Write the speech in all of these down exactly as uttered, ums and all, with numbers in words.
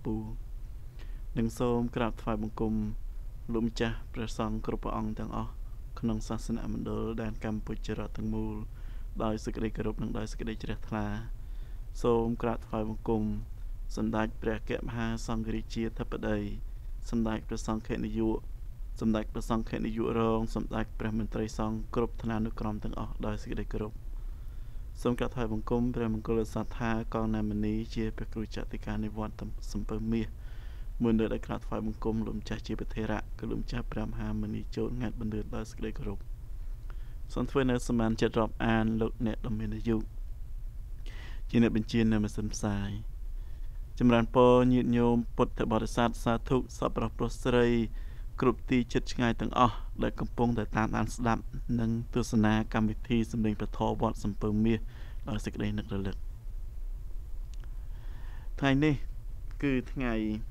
Pù Nâng xôm krap thvai bông cung Lùm cha pra song krop ong tang o Khonong sasana mandol dan Campuchia tang mulដោយសេចក្តីគោរពនិងដោយសេចក្តីជ្រះថ្លាសូមក្រាបថ្វាយបង្គំសម្ដេចព្រះកមហាសង្ឃរាជាធិបតីសម្ដេចព្រះសង្ឃនាយកសម្ដេចព្រះសង្ឃនាយករងសម្ដេចព្រះមន្ត្រីសង្ឃគ្រប់ឋានានុក្រមទាំងអស់ដោយសេចក្តីគោរពសូមក្រាបថ្វាយបង្គំព្រះមង្គលសាថាកងណាមនីជាព្រះគ្រូចតិកានិវត្តសំពើមាសមួយនៅដែលក្រាបថ្វាយបង្គំលោកម្ចាស់ជាប្រធេរៈគឺលោកម្ចាស់ព្រះមហាមុនីចូលងាត់បណ្ឌឿនដោយសេចក្តីគោរពសូមធ្វើនៅសមានចិត្តរាប់អានលោកអ្នកដ៏មានអាយុជាអ្នកបញ្ជានៅម៉ាស៊ីនផ្សាយចម្រើនពរញាតិញោមពុទ្ធបរិស័ទសាធុសប្បុរសប្រុសស្រីគ្រប់ទីជិតឆ្ងាយទាំងអស់ដែលកំពុងតែតាមដានស្ដាប់និងទស្សនាកម្មវិធីសម្លេងព្រះធម៌វត្តសំពើមាសដោយសេចក្តីនឹករលឹកថ្ងៃនេះគឺថ្ងៃ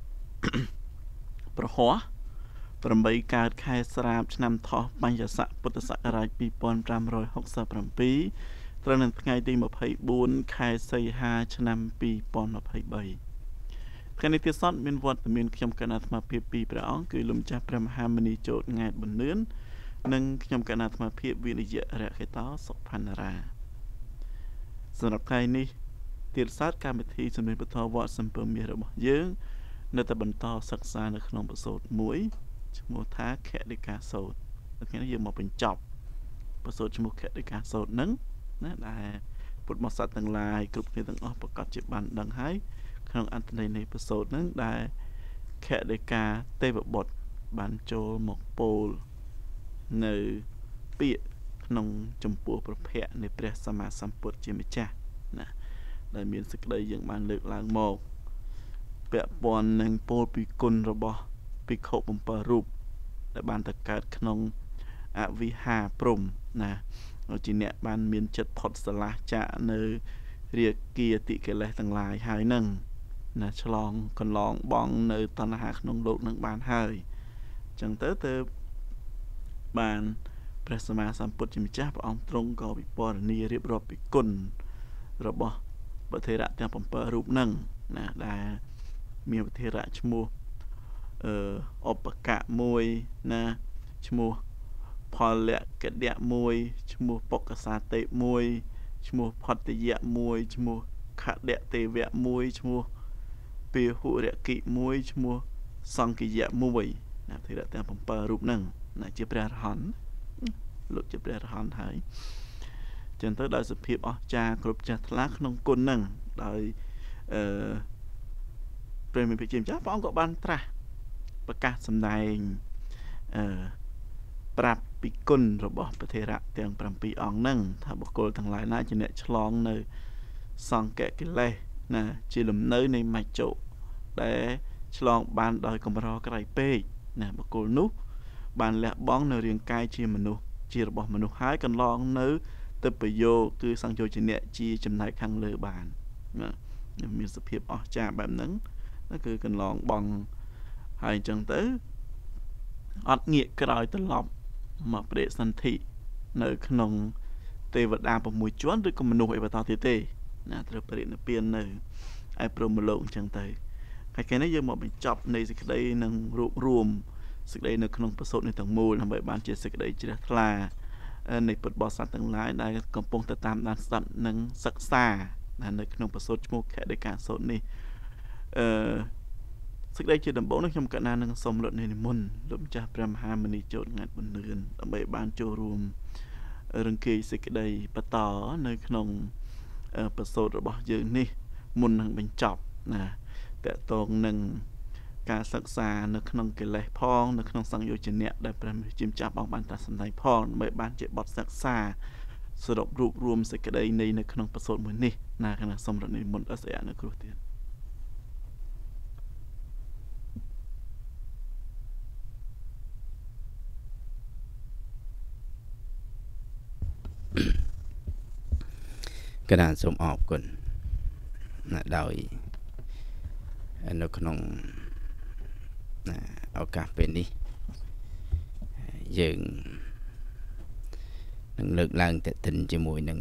ប្រហ័សប្រាំបីកើតខែស្រាបឆ្នាំថោះបញ្ញស័កពុទ្ធសករាជពីរពាន់ប្រាំរយហកសិបប្រាំពីរត្រូវនៅថ្ងៃទីម្ភៃបួនខែសីហាឆ្នាំពីរពាន់ម្ភៃបីថ្ងៃនេះទៀតសតមានវត្តមានខ្ញុំកណ្ដាអាត្មាភាពពីរព្រះអង្គគឺលោកម្ចាស់ព្រះមហាមុនីចូលង៉ែតបណ្ឌឿននិងខ្ញុំកណ្ដាអាត្មាភាពវិនិយរៈខេតោសុផាន់រាសម្រាប់ថ្ងៃនេះទៀតសតកម្មវិធីសម្លេងពធវត្តសំពើមាសរបស់យើងនៅតែបន្តសិក្សានៅក្នុងបទសូត្រមួយឈ្មោះថាខតិកាសូត្រថ្ងៃនេះយើងមកបញ្ចប់បទសូត្រឈ្មោះខតិកាសូត្រនឹងណាដែលពុទ្ធបរិស័ទទាំងឡាយគ្រប់គ្នាទាំងអស់ប្រកាសជាបានដឹងហើយក្នុងអត្ថន័យនៃបទសូត្រនឹងដែលខតិកាទេវបុត្របានចូលមកពោលនៅពាក្យក្នុងចម្ពោះព្រះភ័ក្ត្រនៃព្រះសម្មាសម្ពុទ្ធជាម្ចាស់ណាដែលមានសេចក្តីយើងបានលើកឡើងមកពាក់ព័ន្ធនឹងពោលពីគុណរបស់ភិក្ខុបំពើរូបដែលបានទៅកើតក្នុងអវិហាព្រំណាជាអ្នកបានមានចិត្តផុតស្រឡះចាកនៅរាគាតិកិលេសទាំងឡាយហើយនឹងណាឆ្លងកន្លងបងនៅតណ្ហាក្នុងលោកនឹងបានហើយអញ្ចឹងទៅទៅបានព្រះសម្មាសម្ពុទ្ធជាម្ចាស់ព្រះអង្គទ្រង់ក៏វិពរនីរៀបរាប់ពីគុណរបស់ព្រះថេរៈទាំងbảyរូបនឹងណាដែលមានព្រះថេរៈឈ្មោះអឺឧបកៈមួយណាឈ្មោះផលកដៈមួយឈ្មោះបុក្កសាទេមួយឈ្មោះផតយៈមួយឈ្មោះខដៈទេវៈមួយឈ្មោះពាហុរកិមួយឈ្មោះសង្កយៈមួយណាថេរៈទាំងbảyរូបហ្នឹងណាជាព្រះអរហន្តលោកជាព្រះអរហន្តហើយចឹងទៅដោយសភាពអស្ចារ្យគ្រប់ចាស់ថ្លាក្នុងគុណហ្នឹងដោយអឺព្រះមេភិជាម្ចាស់ព្រះអង្គក៏បានត្រាស់ប្រកាសសម្ដែងអឺប្រាប់ពីគុណរបស់ព្រះថេរៈទាំងbảyអង្គហ្នឹងថាបុគ្គលទាំងឡាយណាជាអ្នកឆ្លងនៅសង្កកិលេសណាជាលំនៅនៃមច្ចុដែលឆ្លងបានដោយកម្រក្រៃពេកណាបុគ្គលនោះបានលះបង់នៅរាងកាយជាមនុស្សជារបស់មនុស្សហើយកន្លងនៅទៅប្រយោគគឺសង្យោជនៈជាចំណែកខាងលើបានណាមានសភាពអស្ចារ្យបែបហ្នឹងណាគឺកន្លងបង់ហើយអញ្ចឹងទៅអត់ងាកក្រោយត្រឡប់មកបដិសន្ធិនៅក្នុងទេវតា6ជាន់ឬក៏មនុស្សអីបន្តទៀតទេណាត្រូវបរិនិព្វាននៅឯព្រហ្មលោកអញ្ចឹងទៅហើយគេនេះយើងមកបញ្ចប់នៃសេចក្តីនឹងរួបរួមសេចក្តីនៅក្នុងប្រសូតនេះទាំងមូលដើម្បីបានជាសេចក្តីជ្រះថ្លានៃពុទ្ធបរិស័ទទាំងឡាយដែលកំពុងតែតាមដានស្ដាប់និងសិក្សានៅក្នុងប្រសូតឈ្មោះខតិកាសូត្រនេះអឺសេចក្តីជាដំបូងនេះខ្ញុំកណ្ណានឹងសូមលត់និមន្តលោកម្ចាស់ព្រះមហាមុនីចូលងាត់បណ្ឌឿនដើម្បីបានចូលរួមរង្គេសេចក្តីបន្តនៅក្នុងប្រសូតរបស់យើងនេះមុននឹងបញ្ចប់ណាតកតងនឹងការសិក្សានៅក្នុងកិលេសផងនៅក្នុងសង្យោជនៈដែលព្រះជាម្ចាស់អង្គបានត្រាស់សម្ដែងផងដើម្បីបានជាបទសិក្សាសរុបរូបរួមសេចក្តីនៃនៅក្នុងប្រសូតមួយនេះណាគណៈសូមរត់និមន្តអស្ចារ្យនៅគ្រោះទៀតកណ្ដាលសូមអរគុណណាដោយនៅក្នុងឱកាសពេលនេះយើងនឹងលើកឡើងតេតិនជាមួយនឹង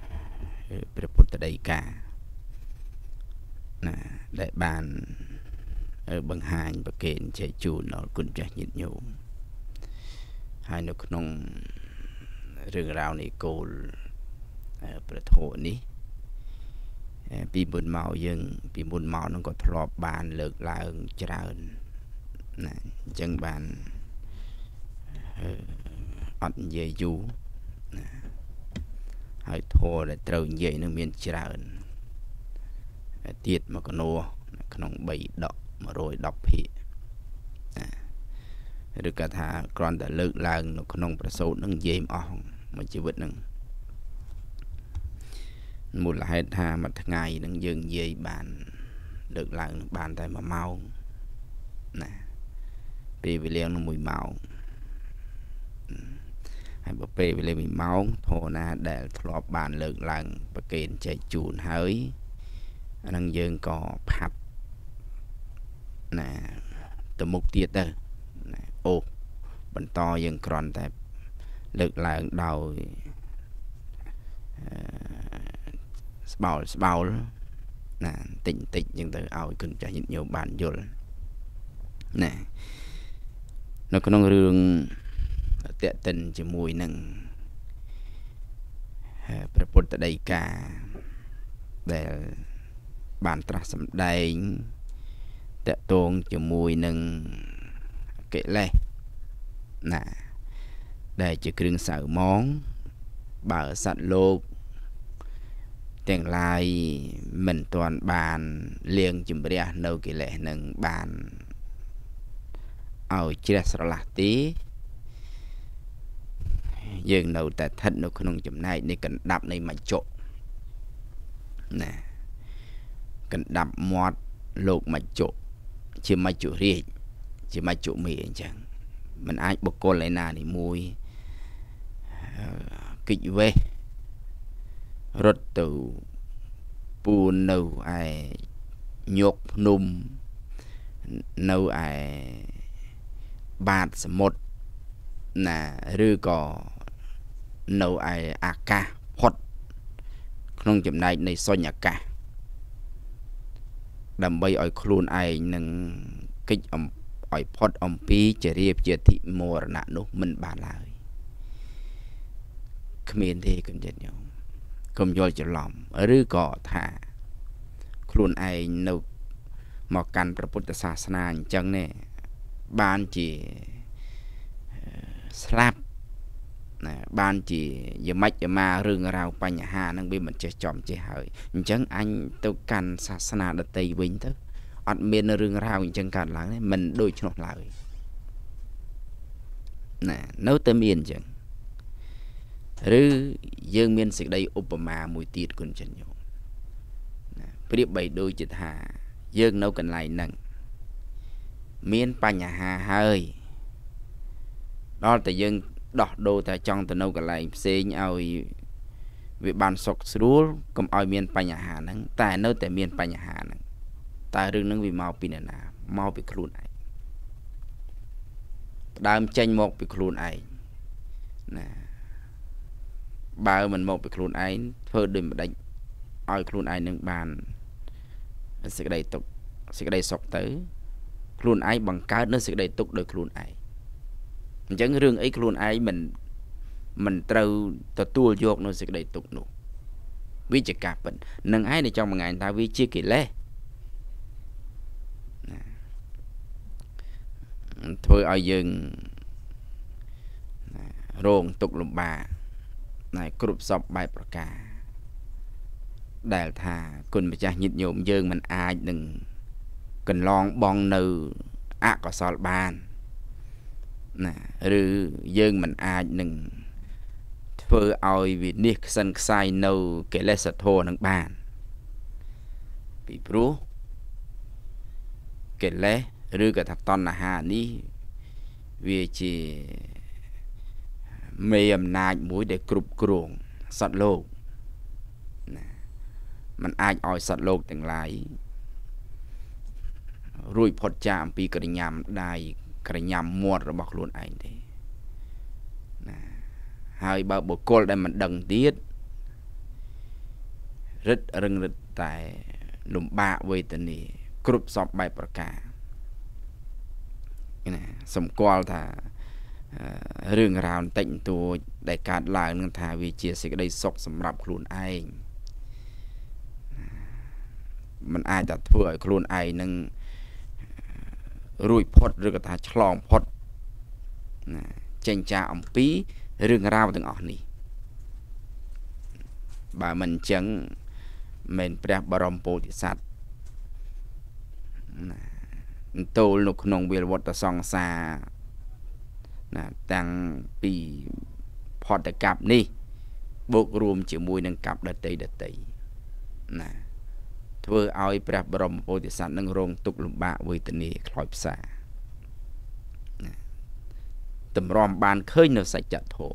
ព្រះពុទ្ធដីកាណាដែលបាន bằng hai bậc kền chạy chu nó quân trẻ nhịn nhủ hai nó không rừng rào này côประโถนี้ปีบุญเมายังปีบุญเมานั่นก็ทลอบบานเลิกลาเอิงจราเอินนะจังบานอัดเยยูนะให้โทรได้เติมเยนึงเมียนจราเอินเตียดมากโนขนมใบดอกมาโรยดอกผีหรือกระทากรอนแต่เลิกลาเอิงขนมประสูนั่งเยี่ยมอ่องมันชีวิตนึงmột là hết ha mặt ngày đang dừng dây bàn được lại bàn tay mà mau nè vì vì leo nó mùi màu hay bờ pê vì leo mùi máu thô na để thọp bàn lực lại bờ kền chạy chuồn hơi đang dừng có phạt nè từ mục tiết đó ô bên to dừng còn tại lực lại đầu bảo bảo nè tỉnh tỉnh nhưng từ ao cần trả những nhiều bản vô nè nó có năng lượng tiện tình chỉ mùi nângประพุทธđại ca để bản tra sắm đầy tiện tôn chỉ mùi nâng kệ lệ nè để chỉ kêu sợ món bảo sạch lô tiền lai mình toàn bàn liền chùm bia nâu kỳ lệ nâng bàn ao chia sẻ là tí dường nâu tại thân nó không chùm này nên cần đập này mà trộn nè cần đập mót lột mà trộn chỉ mà chủ riêng chỉ mà chủ mì chẳng mình ai bọc cô lại nào thì mùi kịch về rốt từ bù nâu ai nhục nùm nâu ai bát sầm một nè rư cò nâu ai a ca hot không chậm này này soi nhà cả đầm bay ở khuôn ai nâng kích ông ở pot ông pi chỉ riêng chỉ thị mùa nè nút mình bàn lại miền thì cũng chết nhau không do cho lòng rư cò thả khuôn ai nâu một cănประพุทธศาสนาจังเนี่ยบ้านจีสลับนะบ้านจีอย่าไม่จะมาเรื่องเราปัญหานั่งบีมันจะจอมจะหายจังอันตัวกันศาสนาดตีวิ่งเถอะอัดเมียนเรื่องเราจังการหลังเนี่ยมันโดยชนเลยนะโน้ตเต็มเอียนจังหรือยังเมียนสิ่งใดอุปมามุยตีดคนจันอยู่เปรียบใบโดยจิตหายังโน้กันไหลนั่งเมียนปัญหาเฮ้ยđóแต่ยังดอกโดแต่จังแต่โน้กันไหลเสียงเอาวิบันสกสรู้ก็เอาเมียนปัญหานั่งแต่โน้แต่เมียนปัญหานั่งแต่เรื่องนั้นวิมาปีนามาไปครูนไอดามเจนหมกไปครูนไอนะบ่าวมันหมกไปครูนไอเพื่อดึงมาได้เอาครูนไอหนึ่งบานสิ่งใดตกสิ่งใดสกtớiครูนไอบังการนั่นสิ่งใดตกโดยครูนไอจังเรื่องไอ้ครูนไอมันมันเต้าตัวตัวโยกนั่นสิ่งใดตกหนูวิจิกาเป็นหนึ่งไอในtrong một ngày taวิจิกิเลthôi ở dừng rôn tục lùm bà này cụp sọc bài bạc cả đại thà cùng với cha nhịn nhộm dương mình ai đừng cần lon bong nư á có sọt bàn nè rư dương mình ai đừng phơi oi vì nick sân sai nâu cái lệ sạch thô nâng bàn bị bố cái lệ rư cả thằng ton là hà ní vì chỉ mềm nai mũi để cụp cuồng sọt lôมันอาจเอาสัตว์โลกต่างหลายรุ่ยพอดจามปีกระยำได้กระยำมวดระบอกล้วนไอ้ทีหายบ่บุกโกลได้มันดังตีดรึดรึงรึดแต่หลุมบะเวทนีกรุบสอบใบประกา sầm qua thà rừng rào tịnh tu đại cát lại nâng thà vì chia sẻ đây sọc sầm rạp luôn ai mình ai đã thua luôn ai nâng rùi phốt rồi cả thà chlong phốt chênh cha ông pí rừng rào từng ở này bà mình chẳng mình phải bảo rộng bồ thị sát tô lục nông bìa vật song xa tăng bì phọt đại cạp ní bốc rùm chỉ mùi nâng cạp đợt tây đợt tây thưa ai phải bảo rộng bồ thị sát nâng rong tục lục bạ với tình ý khói xa tầm rõm bàn khơi nở sạch chặt thổ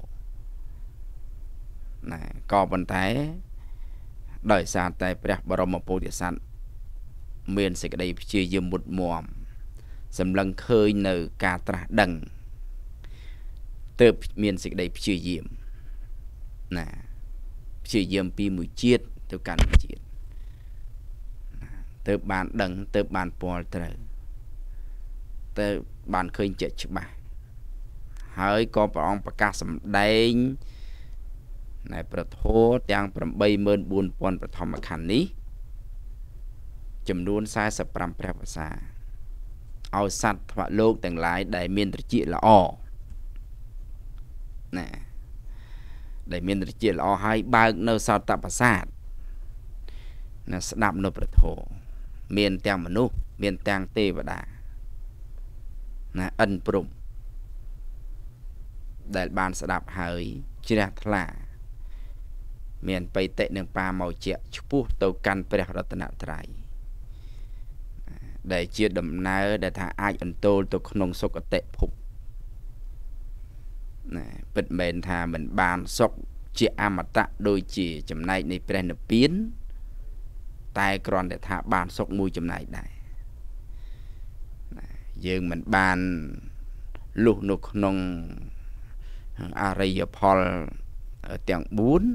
có vấn thế đời xa tại Preh Baroma Bodhisattva miền sẽ đây chia dùm một mùa xâm lăng khơi nở cả trả đằng tớp miền sẽ đây chia dùm nè chia dùm pi mùi chiết theo cắn chiết tớp bàn đằng tớp bàn bò trời tớp bàn khơi chết chứ bà hơi có bà ông bà ca xâm đánh nàyประโทษយ៉ាង bảy mươi tư nghìn ប្រធមខណ្ឌនេះចំនួន สี่สิบห้า ព្រះភាសាឲ្យសត្វថ្មលោកទាំងឡាយដែលមានត្រចៀកល្អណាដែលមានត្រចៀកល្អហើយបើកនៅសោតប្រាសាទណាស្ដាប់នៅព្រះធម៌មានទាំងមនុស្សមានទាំងទេវតាណាអិនព្រំដែលបានស្ដាប់ហើយជ្រះថ្លាមានបៃតិនឹងប៉ាមកជាឈ្មោះទៅកាន់ព្រះរតនត្រ័យដែលជាដំណើរដែលថាអាចអន្តោលទៅក្នុងសុគតិភពណាពិតមែនថាមិនបានសុខជាអមតៈដូចជាចំណែកនៃព្រះនិព្វានតែគ្រាន់តែថាបានសុខមួយចំណែកដែរយើងមិនបានលុះនៅក្នុងអរិយផលទាំងបួន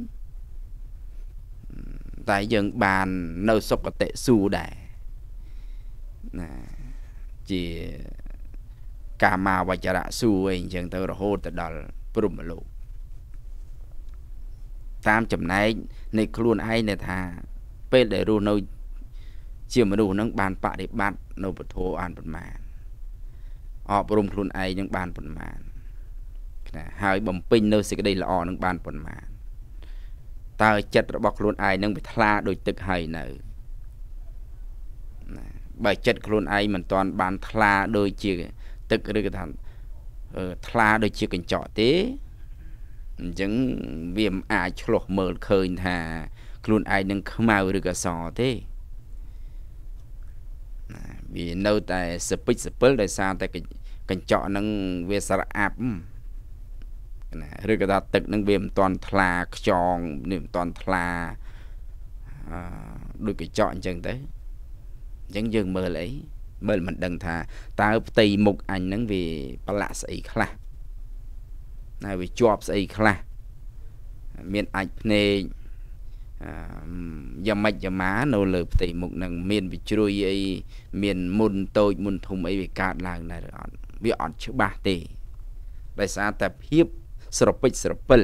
តែយើងបាននៅសុគតិសួគ៌ដែរណាជាកាមាវចរៈសួគ៌អីអញ្ចឹងទៅរហូតទៅដល់ព្រហ្មលោកតាមចំណែកនៃខ្លួនឯងដែលថាពេលដែលរស់នៅជាមនុស្សហ្នឹងបានបប្រតិបត្តិនៅពធអានប៉ុន្មានអប់រំខ្លួនឯងនឹងបានប៉ុន្មានណាហើយបំពេញនៅសេចក្តីល្អនឹងបានប៉ុន្មានតើចិត្តរបស់ខ្លួនឯងនឹងវាថ្លាដូចទឹកហើយនៅណាបើចិត្តខ្លួនឯងមិនទាន់បានថ្លាដូចជាទឹកឬក៏ថាថ្លាដូចជាកញ្ចក់ទេអញ្ចឹងវាមិនអាចឆ្លោះមើលឃើញថាខ្លួនឯងនឹងខ្មៅឬក៏សទេណាវានៅតែសពិចសពិលដោយសារតែកញ្ចក់នឹងវាស្រអាប់ណាឬក៏ថាទឹកនឹងវាមិនទាន់ថ្លាខ្យងនេះមិនទាន់ថ្លាអឺដូចកញ្ចក់អញ្ចឹងទៅអញ្ចឹងយើងមើលអីមើលមិនដឹងថាតើផ្ទៃមុខអញហ្នឹងវាប្រឡាក់ស្អីខ្លះណាវាជាប់ស្អីខ្លះមានអាចភ្នែកយ៉ាងម៉េចយ៉ាងម៉ានៅលើផ្ទៃមុខហ្នឹងមានវិជ្រុយអីមានមុនតូចមុនធំអីវាកើតឡើងដែរឬអត់វាអត់ច្បាស់ទេដោយសារតែភាពស្រពេចស្រពិល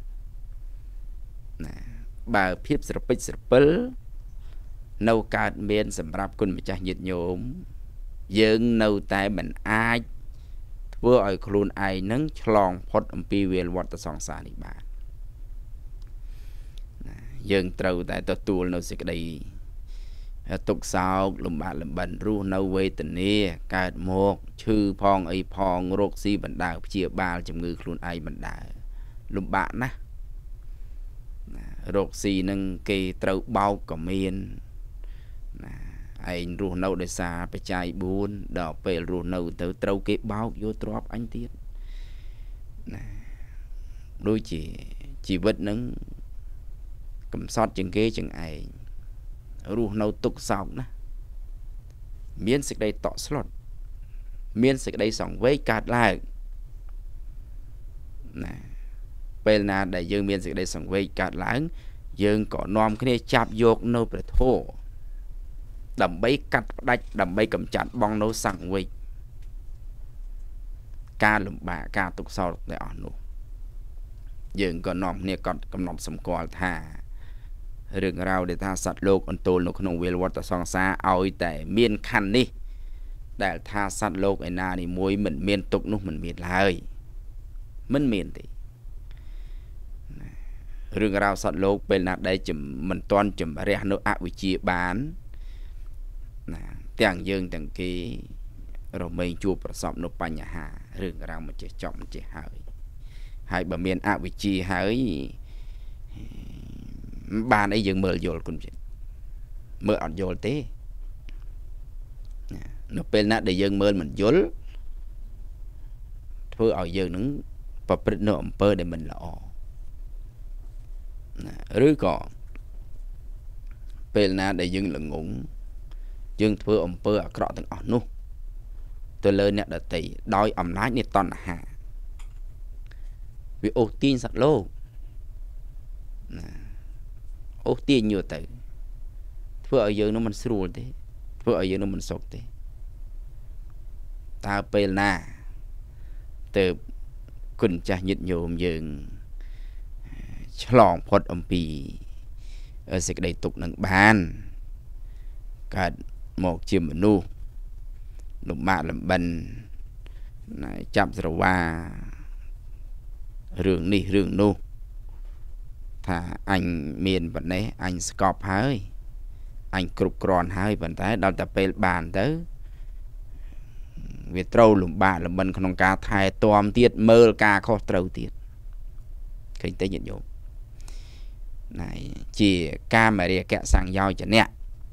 ណាបើភាពស្រពេចស្រពិលនៅកើតមានសម្រាប់គុណម្ចាស់ញាតិញោមយើងនៅតែមិនអាចធ្វើឲ្យខ្លួនឯងនឹងឆ្លងផុតអំពីវាលវដ្តសង្សារនេះបានណាយើងត្រូវតែទទួលនៅសេចក្តីទុក្ខសោកលំបាកលំបិនរស់នៅវេទនាកើតមកឈឺផងអីផងរោគស៊ីបណ្ដើព្យាបាលជំងឺខ្លួនឯងបណ្ដើលំបាកណាស់រោគស៊ីនឹងគេត្រូវបោកក៏មានណាឯងរស់នៅដោយសារបច្ច័យបួនដល់ពេលរស់នៅទៅត្រូវគេបោកយកទ្រព្យអញទៀតណាដូចជាជីវិតនឹងកំសត់ជាងគេជាងឯងរស់នៅទុក្ខសោកណាមានសេចក្តីតក់ស្លុតមានសេចក្តីសង្វេគកើតឡើងណាពេលណាដែលយើងមានសេចក្តីសង្វេគកើតឡើងយើងក៏នាំគ្នាចាប់យកនៅព្រះធម៌ដើម្បីកាត់ផ្ដាច់ដើម្បីកម្ចាត់បងនៅសង្វេគការលំបាកការទុកសោតទាំងអស់នោះយើងក៏នាំគ្នាកត់កំណត់សម្គាល់ថារឿងរ៉ាវដែលថាសត្វលោកអន្ទោលនៅក្នុងវាលវត្តសង្សារឲ្យតែមានខណ្ឌនេះដែលថាសត្វលោកឯណានីមួយមិនមានទុកនោះមិនមានឡើយមិនមានទេរឿងរ៉ាវសត្វលោកពេលណាដែលមិនទាន់ជំរះនៅអវិជ្ជាបានណាទាំងយើងទាំងគេរមែងជួបប្រសពនៅបញ្ហារឿងរ៉ាវមិនចេះចប់មិនចេះហើយហើយបើមានអវិជ្ជាហើយបានអីយើងមើលយល់គុណចិត្តមើលអត់យល់ទេនៅពេលណាដែលយើងមើលមិនយល់ធ្វើឲ្យយើងនឹងប្រព្រឹត្តនៅអំពើដែលមិនល្អណាឬក៏ពេលណាដែលយើងល្ងងយើងធ្វើអំពើអាក្រក់ទាំងអស់នោះទៅលើអ្នកដទៃដោយអំណាចនៃតណ្ហាវាអូសទាញសត្វលោកណាអូសទាញយកទៅធ្វើឲ្យយើងនោះមិនស្រួលទេធ្វើឲ្យយើងនោះមិនសុខទេតើពេលណាទៅគុណចាស់ញាតិញោមយើងឆ្លងផុតអំពីសេចក្តីទុក្ខនឹងបានកើតមកជាមនុស្សលំបាកលំបិនចាប់ស្រវារឿងនេះរឿងនោះថាអញមានប៉ុណ្ណេះអញស្កប់ហើយអញគ្រប់គ្រាន់ហើយប៉ុន្តែដល់តែពេលបានទៅវាត្រូវលំបាកលំបិនក្នុងការថែទាំទៀតមើលការខុសត្រូវទៀតឃើញទេញាតិញោមណែជាកាមរាគៈសង្យោចនៈ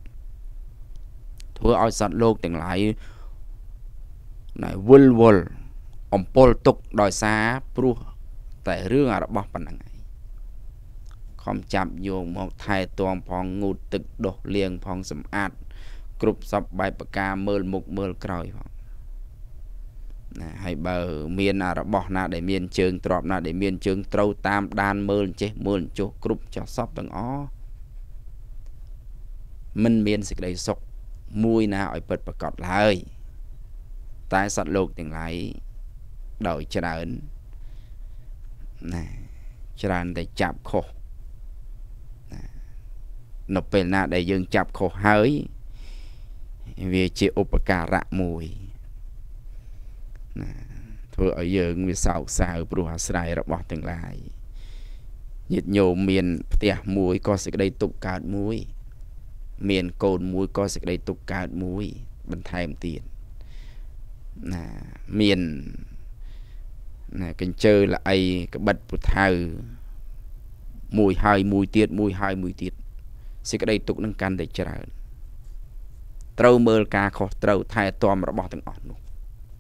ធ្វើឲ្យសត្វលោកទាំងឡាយណែវល់វល់អំពលទុកដោយសារព្រោះតែរឿងរបស់ប៉ុណ្ណឹងឯងខំចាប់យកមកថែទាំផងងូតទឹកដុសលាងផងសម្អាតគ្រប់សពបែបប្រការមើលមុខមើលក្រោយផងណាហើយបើមានរបស់ណាដែលមានជើងទ្របណាដែលមានជើងត្រូវតាមដានមើលចេះមើលចុះគ្រប់ចោះសពទាំងអស់មិនមានសេចក្តីសុខមួយណាឲ្យពិតប្រាកដឡើយតែសត្វលោកទាំងឡាយដោយច្រើនណាច្រើនតែចាប់ខុសណានៅពេលណាដែលយើងចាប់ខុសហើយវាជាឧបការៈមួយណាធ្វើឲ្យយើងវាសោកសៅព្រោះអាស្រ័យរបស់ទាំងឡាយញាតិញោមមានផ្ទះមួយក៏សេចក្តីទុក្ខកើតមួយមានកូនមួយក៏សេចក្តីទុក្ខកើតមួយបន្ថែមទៀតណាមានណាកញ្ជើល្អីក្បិតពុថៅមួយហើយមួយទៀតមួយហើយមួយទៀតសេចក្តីទុក្ខនឹងកាន់តែច្រើនត្រូវមើលការខុសត្រូវថែទាំរបស់ទាំងអស់នោះ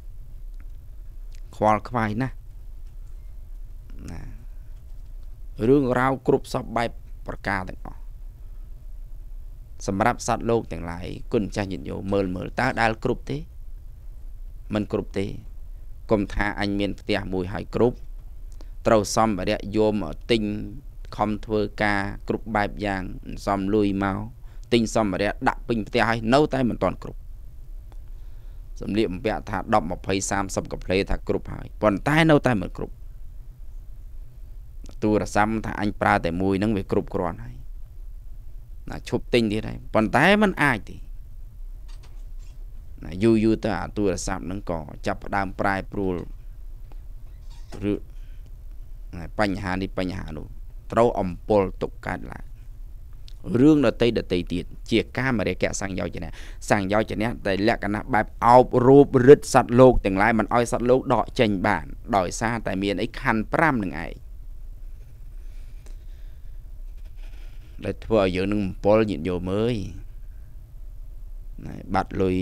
ខ្វល់ខ្វាយណាស់ណារឿងរ៉ាវគ្រប់សពបែបប្រការទាំងអស់សម្រាប់សត្វលោកទាំងឡាយគុណចាស់ញាតិញោមមើលមើលតើដែលគ្រប់ទេមិនគ្រប់ទេកុំថាអញមានផ្ទះមួយហើយគ្រប់ត្រូវសំភារៈយកមកទិញខំធ្វើការគ្រប់បែបយ៉ាងសំលុយមកទិញសំភារៈដាក់ពេញផ្ទះហើយនៅតែមិនទាន់គ្រប់សម្លៀកបំពាក់ថាដប់ ยี่สิบ สามสิบកាផ្លេថាគ្រប់ហើយប៉ុន្តែនៅតែមិនគ្រប់ទូរស័ព្ទថាអញប្រើតែមួយហ្នឹងវាគ្រប់គ្រាន់ហើយណាឈប់ទិញទៀតហើយប៉ុន្តែมันអាចទេណាយូរយូរទៅអាទូរស័ព្ទហ្នឹងក៏ចាប់ផ្ដើមប្រែប្រួលឬបញ្ហានេះបញ្ហានោះត្រូវអំពុលទុកកើតឡើងរឿងដតីដតីទៀតជាកាមរាគៈសង្យោចនៈសង្យោចនៈតែលក្ខណៈបែបអោបរូបរិទ្ធសត្វលោកទាំងឡាយមិនឲ្យសត្វលោកដកចេញបានដោយសារតែមានអីខណ្ឌប្រាំនឹងឯងដែលធ្វើឲ្យយើងនឹងអំពុលញាតិញោមអើយណែបាត់លុយ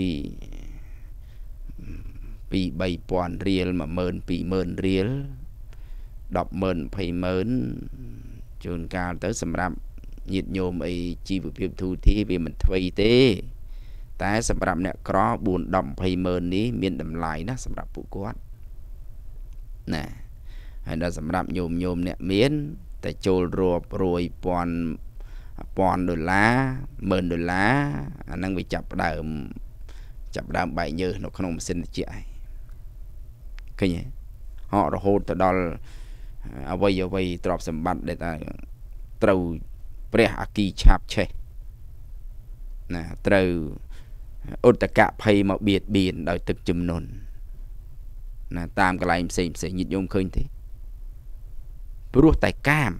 ពីរបីពាន់រៀលមួយម៉ឺនពីរម៉ឺនរៀលដប់ម៉ឺនភ័យម៉ឺនជួនកាលទៅសម្រាប់ញាតិញោមអីជីវភាពទូទីវាមិនថ្មីទេតែសម្រាប់អ្នកក្របួន ដប់ ยี่สิบ ម៉ឺននេះមានតម្លៃណាស់សម្រាប់ពួកគាត់ណាហើយដល់សម្រាប់ញោមញោមអ្នកមានតែចូលរាប់រយពាន់ពាន់ដុល្លារម៉ឺនដុល្លារអាហ្នឹងវាចាប់ដើមចាប់ដើមបែកញើសនៅក្នុងម៉ាស៊ីនត្រជាក់ឯងឃឃើញទេhọរហូតទៅដល់អ្វីអ្វីទ្រព្យសម្បត្តិដែលថាត្រូវព្រះអគិឆាបឆេះណាត្រូវឧត្តកភ័យមកបៀតបៀនដោយទឹកជំនន់ណាតាមកន្លែងផ្សេងផ្សេងញាតិញោមឃើញទេព្រោះតែកាម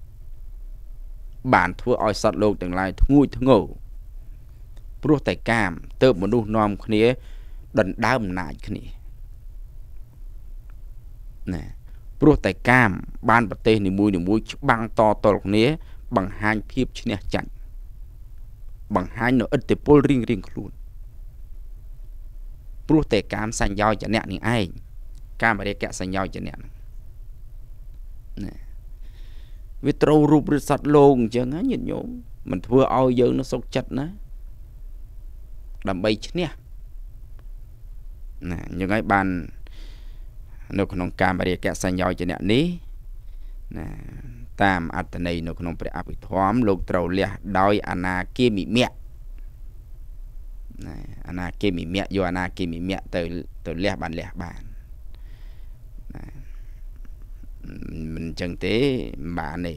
បានធ្វើឲ្យសត្វលោកទាំងឡាយធ្ងួយធ្ងរព្រោះតែកាមទើបមនុស្សនាំគ្នាដណ្ដើមអំណាចគ្នាណាព្រោះតែកាមបានប្រទេសនីមួយនីមួយច្បាំងតតល់គ្នាបង្ហាញភាពឈ្នះចាញ់បង្ហាញនូវឥទ្ធិពលរៀងរៀងខ្លួនព្រោះតែកាមសញ្ញោចនៈនឹងឯងកាមរាគៈសញ្ញោចនៈហ្នឹងណាវាត្រូវរូបរឹសសត្វលោកអញ្ចឹងញាតិញោមមិនធ្វើឲ្យយើងនៅសុខចិត្តណាដើម្បីឈ្នះណាអញ្ចឹងហើយបាននៅក្នុងកាមរាគៈសញ្ញោចនៈនេះណាតាមអត្ថន័យនៅក្នុងព្រះអភិធម្មលោកត្រូវលះដោយអនាគាមិមគ្គណាអនាគាមិមគ្គយកអនាគាមិមគ្គទៅទៅលះបានលះបានណាមិនអញ្ចឹងទេមិនបានទេ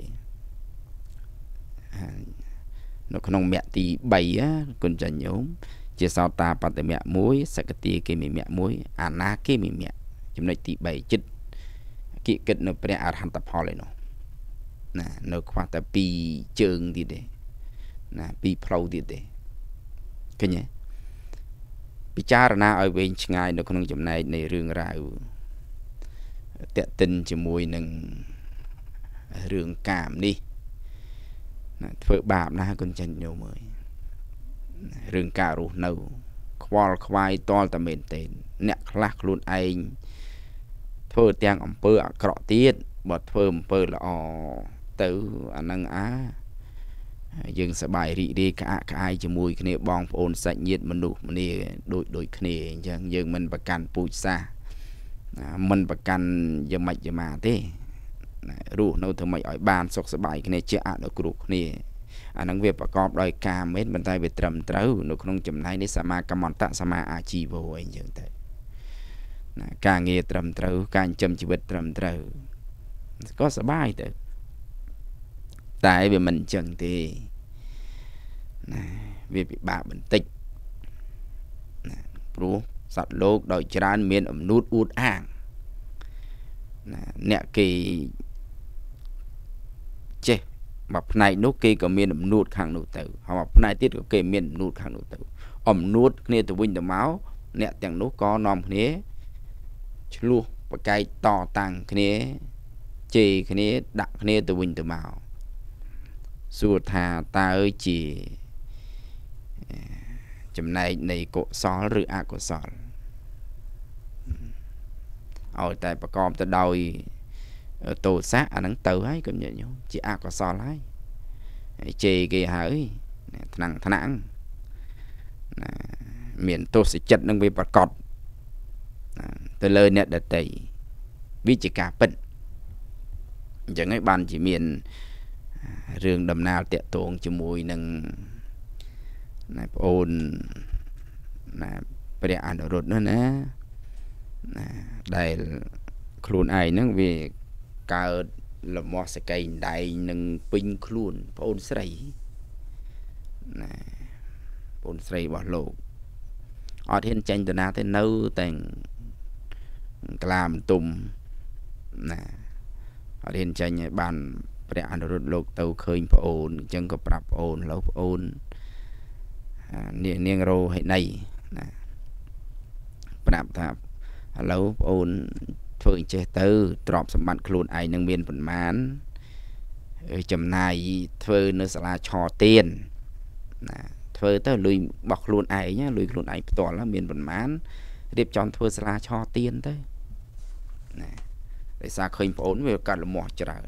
នៅក្នុងមគ្គទី3គុណចាញ់ញោមជាសោតាបត្តមគ្គមួយសក្តិគាមិមគ្គមួយអនាគាមិមគ្គចំណុចទី3ចិត្តគិគិតនៅព្រះអរហន្តផលឯនោះណានៅខ្វះតែពីរជើងទៀតទេណាពីរផ្លូវទៀតទេឃើញទេពិចារណាឲ្យវែងឆ្ងាយនៅក្នុងចំណែកនៃរឿងរ៉ាវតេតិនជាមួយនឹងរឿងកាមនេះណាធ្វើបាបណាគុណចិនញោមអើយរឿងការរស់នៅខ្វល់ខ្វាយតលតែមែនទេអ្នកខ្លះខ្លួនឯងធ្វើទាំងអំពើអាក្រក់ទៀតបើធ្វើអំពើល្អទៅអានឹងអាយើងសប្បាយរីករាយក្អាក់ក្អាយជាមួយគ្នាបងប្អូនសាច់ញាតិមនុស្សម្នាដូចដូចគ្នាអញ្ចឹងយើងមិនប្រកាន់ពូជសាសន៍មិនប្រកាន់យ៉ាងម៉េចយ៉ាងម៉ាទេរស់នៅធ្វើម៉េចឲ្យបានសុខសប្បាយគ្នាជាអនុគ្រោះគ្នាអានឹងវាប្រកបដោយកាមមែនប៉ុន្តែវាត្រឹមត្រូវនៅក្នុងចំណែកនេះសមាកម្មន្តៈសមាអាជីវោអីចឹងទៅណាការងារត្រឹមត្រូវការចិញ្ចឹមជីវិតត្រឹមត្រូវក៏សប្បាយទៅតែវាមិនអញ្ចឹងទេណាវាពិបាកបន្តិចណាព្រោះសត្វលោកដោយច្រើនមានអំនួតអួតអាងណាអ្នកគេចេះមកផ្នែកនោះគេក៏មានអំនួតខាងនោះទៅហើយមកផ្នែកទៀតក៏គេមានអំនួតខាងនោះទៅអំនួតគ្នាទៅវិញទៅមកអ្នកទាំងនោះក៏នាំគ្នាឆ្លោះប្រកែកតតាំងគ្នាជេរគ្នាដាក់គ្នាទៅវិញទៅមកសួរថាតើជាចំណែកនៃកុសលឬអកុសលឲ្យតែប្រកបទៅដោយទោសៈអាហ្នឹងទៅហើយគុំញញោមជាអកុសលហើយជេរគេហើយថ្នាំងថ្នាំងណាមានទោសចិត្តនឹងវាប្រកបទៅលើអ្នកដតីវាជាការពិតអញ្ចឹងហើយបានជាមានរឿងដំណើរតាក់ទងជាមួយនឹងណាប្អូនណាព្រះអនុរុទ្ធនោះណាណាដែលខ្លួនឯងហ្នឹងវាកើតលមាស់សកៃដៃនឹងពេញខ្លួនប្អូនស្រីណាប្អូនស្រីរបស់លោកអត់ហ៊ានចាញ់តាណាទេនៅតែក្លាមទុំណាអត់ហ៊ានចាញ់ឲ្យបានព្រះអនុរុទ្ធលោកទៅឃើញប្អូនអញ្ចឹងក៏ប្រាប់ប្អូនឡូវប្អូននាងនាងរោហិណីណាប្រាប់ថាឥឡូវប្អូនធ្វើអញ្ចេះទៅទ្រព្យសម្បត្តិខ្លួនឯងនឹងមានប៉ុន្មានចំណាយធ្វើនៅសាលាឆទៀនណាធ្វើទៅលុយរបស់ខ្លួនឯងលុយខ្លួនឯងផ្ទាល់មានប៉ុន្មានរៀបចំធ្វើសាលាឆទៀនទៅណាដោយសារឃើញប្អូនវាកាត់លមាស់ច្រើន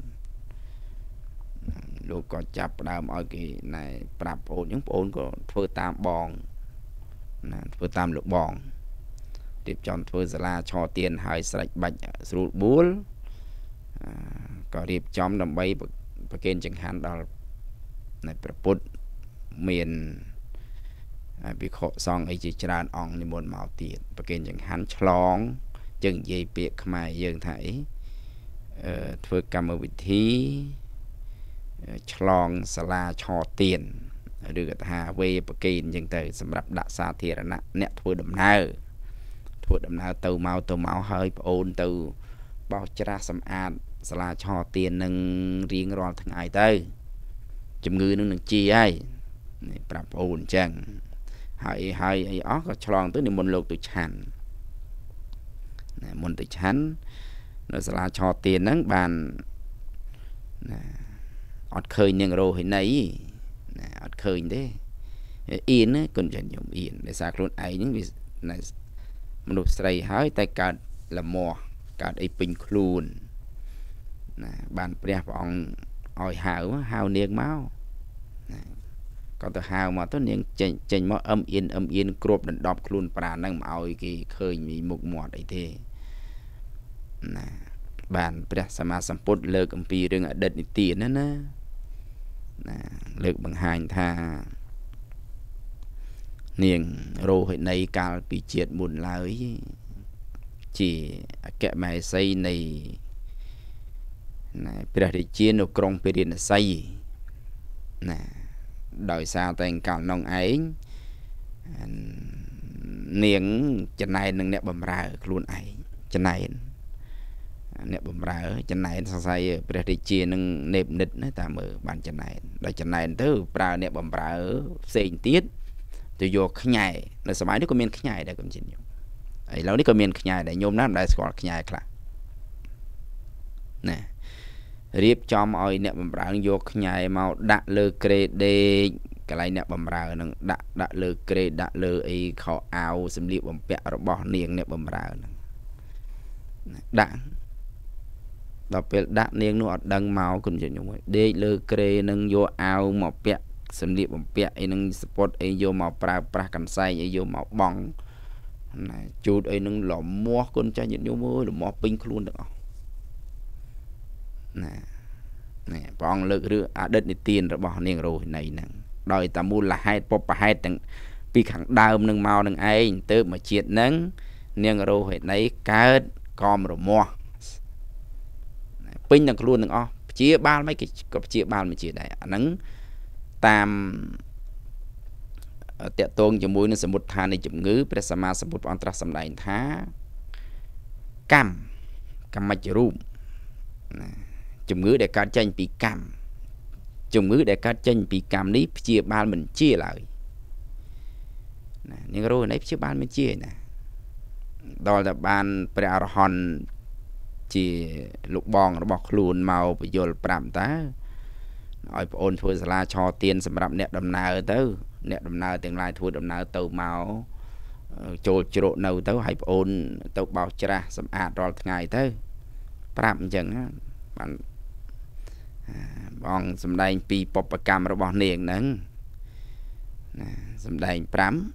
លោកក៏ចាប់ផ្ដើមឲ្យគេណែប្រាប់ប្អូនអញ្ចឹងប្អូនក៏ធ្វើតាមបងណាធ្វើតាមលោកបងរៀបចំធ្វើសាលាឆទៀនហើយស្រេចបាច់ស្រួលបួលក៏រៀបចំដើម្បីប្រគេនចង្ហាន់ដល់នៃព្រះពុទ្ធមានភិក្ខុសង្ឃអីជាច្រើនអង្គនិមន្តមកទៀតប្រគេនចង្ហាន់ឆ្លង chừng dây biệt mai dương thấyធ្វើកម្មវិធីឆ្លងសាលាឆទៀនឬក៏ថាវេបកេនអញ្ចឹងទៅសម្រាប់ដាក់សាធារណៈអ្នកធ្វើដំណើរធ្វើដំណើរទៅមកទៅមកហើយប្អូនទៅបោះច្រាសសម្អាតសាលាឆទៀននឹងរៀងរាល់ថ្ងៃទៅជំងឺនឹងនឹងជាហើយប្រាប់ប្អូនអញ្ចឹងហើយហើយអីអស់ក៏ឆ្លងទៅនិមន្តលោកទៅឆាន់ណាមុនទៅឆាន់នៅសាលាឆទៀនហ្នឹងបានណាអត់ឃើញនាងរោហិនីណាអត់ឃើញទេអៀនណាគុណចាញ់ខ្ញុំអៀនដោយសារខ្លួនឯងហ្នឹងវាមនុស្សស្រីហើយតែកើតលមាស់កើតអីពេញខ្លួនណាបានព្រះព្រះអង្គឲ្យហៅហៅនាងមកណាក៏ទៅហៅមកទៅនាងចេញចេញមកអឹមអៀនអឹមអៀនគ្របដណ្ដប់ខ្លួនប្រាណហ្នឹងមកឲ្យគេឃើញមីមុខមាត់អីទេណាបានព្រះសម្មាសម្ពុទ្ធលើកអំពីរឿងអតីតនិទានណាណាណាលើកបង្ហាញថានាងរោហិនីកាលពីជាតិមុនឡើយជាអគ្គមហេសីនៃណាព្រះរាជានៅក្រុងពារាណសីណាដោយសារតែកាលនោះឯងនាងចំណែននឹងអ្នកបម្រើខ្លួនឯងចំណែនអ្នកបម្រើចំណែនសរសៃព្រះរាជានឹងនេបនិតណាតាមមើលបានចំណែនដល់ចំណែនទៅប្រើអ្នកបម្រើផ្សេងទៀតទៅយកខ្ញែនៅសម័យនេះក៏មានខ្ញែដែរកុំជិនញោមឥឡូវនេះក៏មានខ្ញែដែរញោមណាស់មិនដែលស្គាល់ខ្ញែខ្លះណារៀបចំឲ្យអ្នកបម្រើយកខ្ញែមកដាក់លើក្រេដេកកន្លែងអ្នកបម្រើនឹងដាក់ដាក់លើក្រេដាក់លើអីខោអាវសម្លៀកបំពាក់របស់នាងអ្នកបម្រើនឹងដាក់ដល់ពេលដាក់នាងនោះអត់ដឹងមកគុណជិនញោមដេកលើក្រេនឹងយកអាវមកពាក់សម្លៀកបំពាក់អីនឹងសពតអីយកមកប្រើប្រាស់កន្សែងអីយកមកបងណាជូតអីនឹងលមាស់គុណចាស់ញាតិញោមអើយលមាស់ពេញខ្លួនទាំងអស់ណានេះព្រះអង្គលើករឿងអតីតនិទានរបស់នាងរោហិនីហ្នឹងដោយតែមូលហេតុពុបហេតុទាំងពីខាងដើមនឹងមកនឹងឯងទៅមកជាតិហ្នឹងនាងរោហិនីកើតកំរមាស់ពេញទាំងខ្លួនទាំងអស់ព្យាបាលមិនគេក៏ព្យាបាលមិនជាដែរអាហ្នឹងតាមតកតងជាមួយនឹងសមុទ្ឋាននៃជំងឺព្រះសម្មាសម្ពុទ្ធព្រះអង្គត្រាស់សម្ដែងថាកម្មកម្មច្ចរូបណាជំងឺដែលកើតចេញពីកម្មជំងឺដែលកើតចេញពីកម្មនេះព្យាបាលមិនជាឡើយណានាងរោហិនីព្យាបាលមិនជាណាដល់តែបានព្រះអរហន្តជាលោកបងរបស់ខ្លួនមកបញ្យលប្រាប់តើឲ្យប្អូនធ្វើសាលាឆទៀនសម្រាប់អ្នកដំណើរទៅអ្នកដំណើរទាំងឡាយធ្វើដំណើរទៅមកចូលជ្រកនៅទៅឲ្យប្អូនទៅបោសច្រាសសម្អាតរាល់ថ្ងៃទៅប្រាប់អញ្ចឹងបានបងសម្ដែងពីបុព្វកម្មរបស់នាងហ្នឹងណាសម្ដែងប្រាំ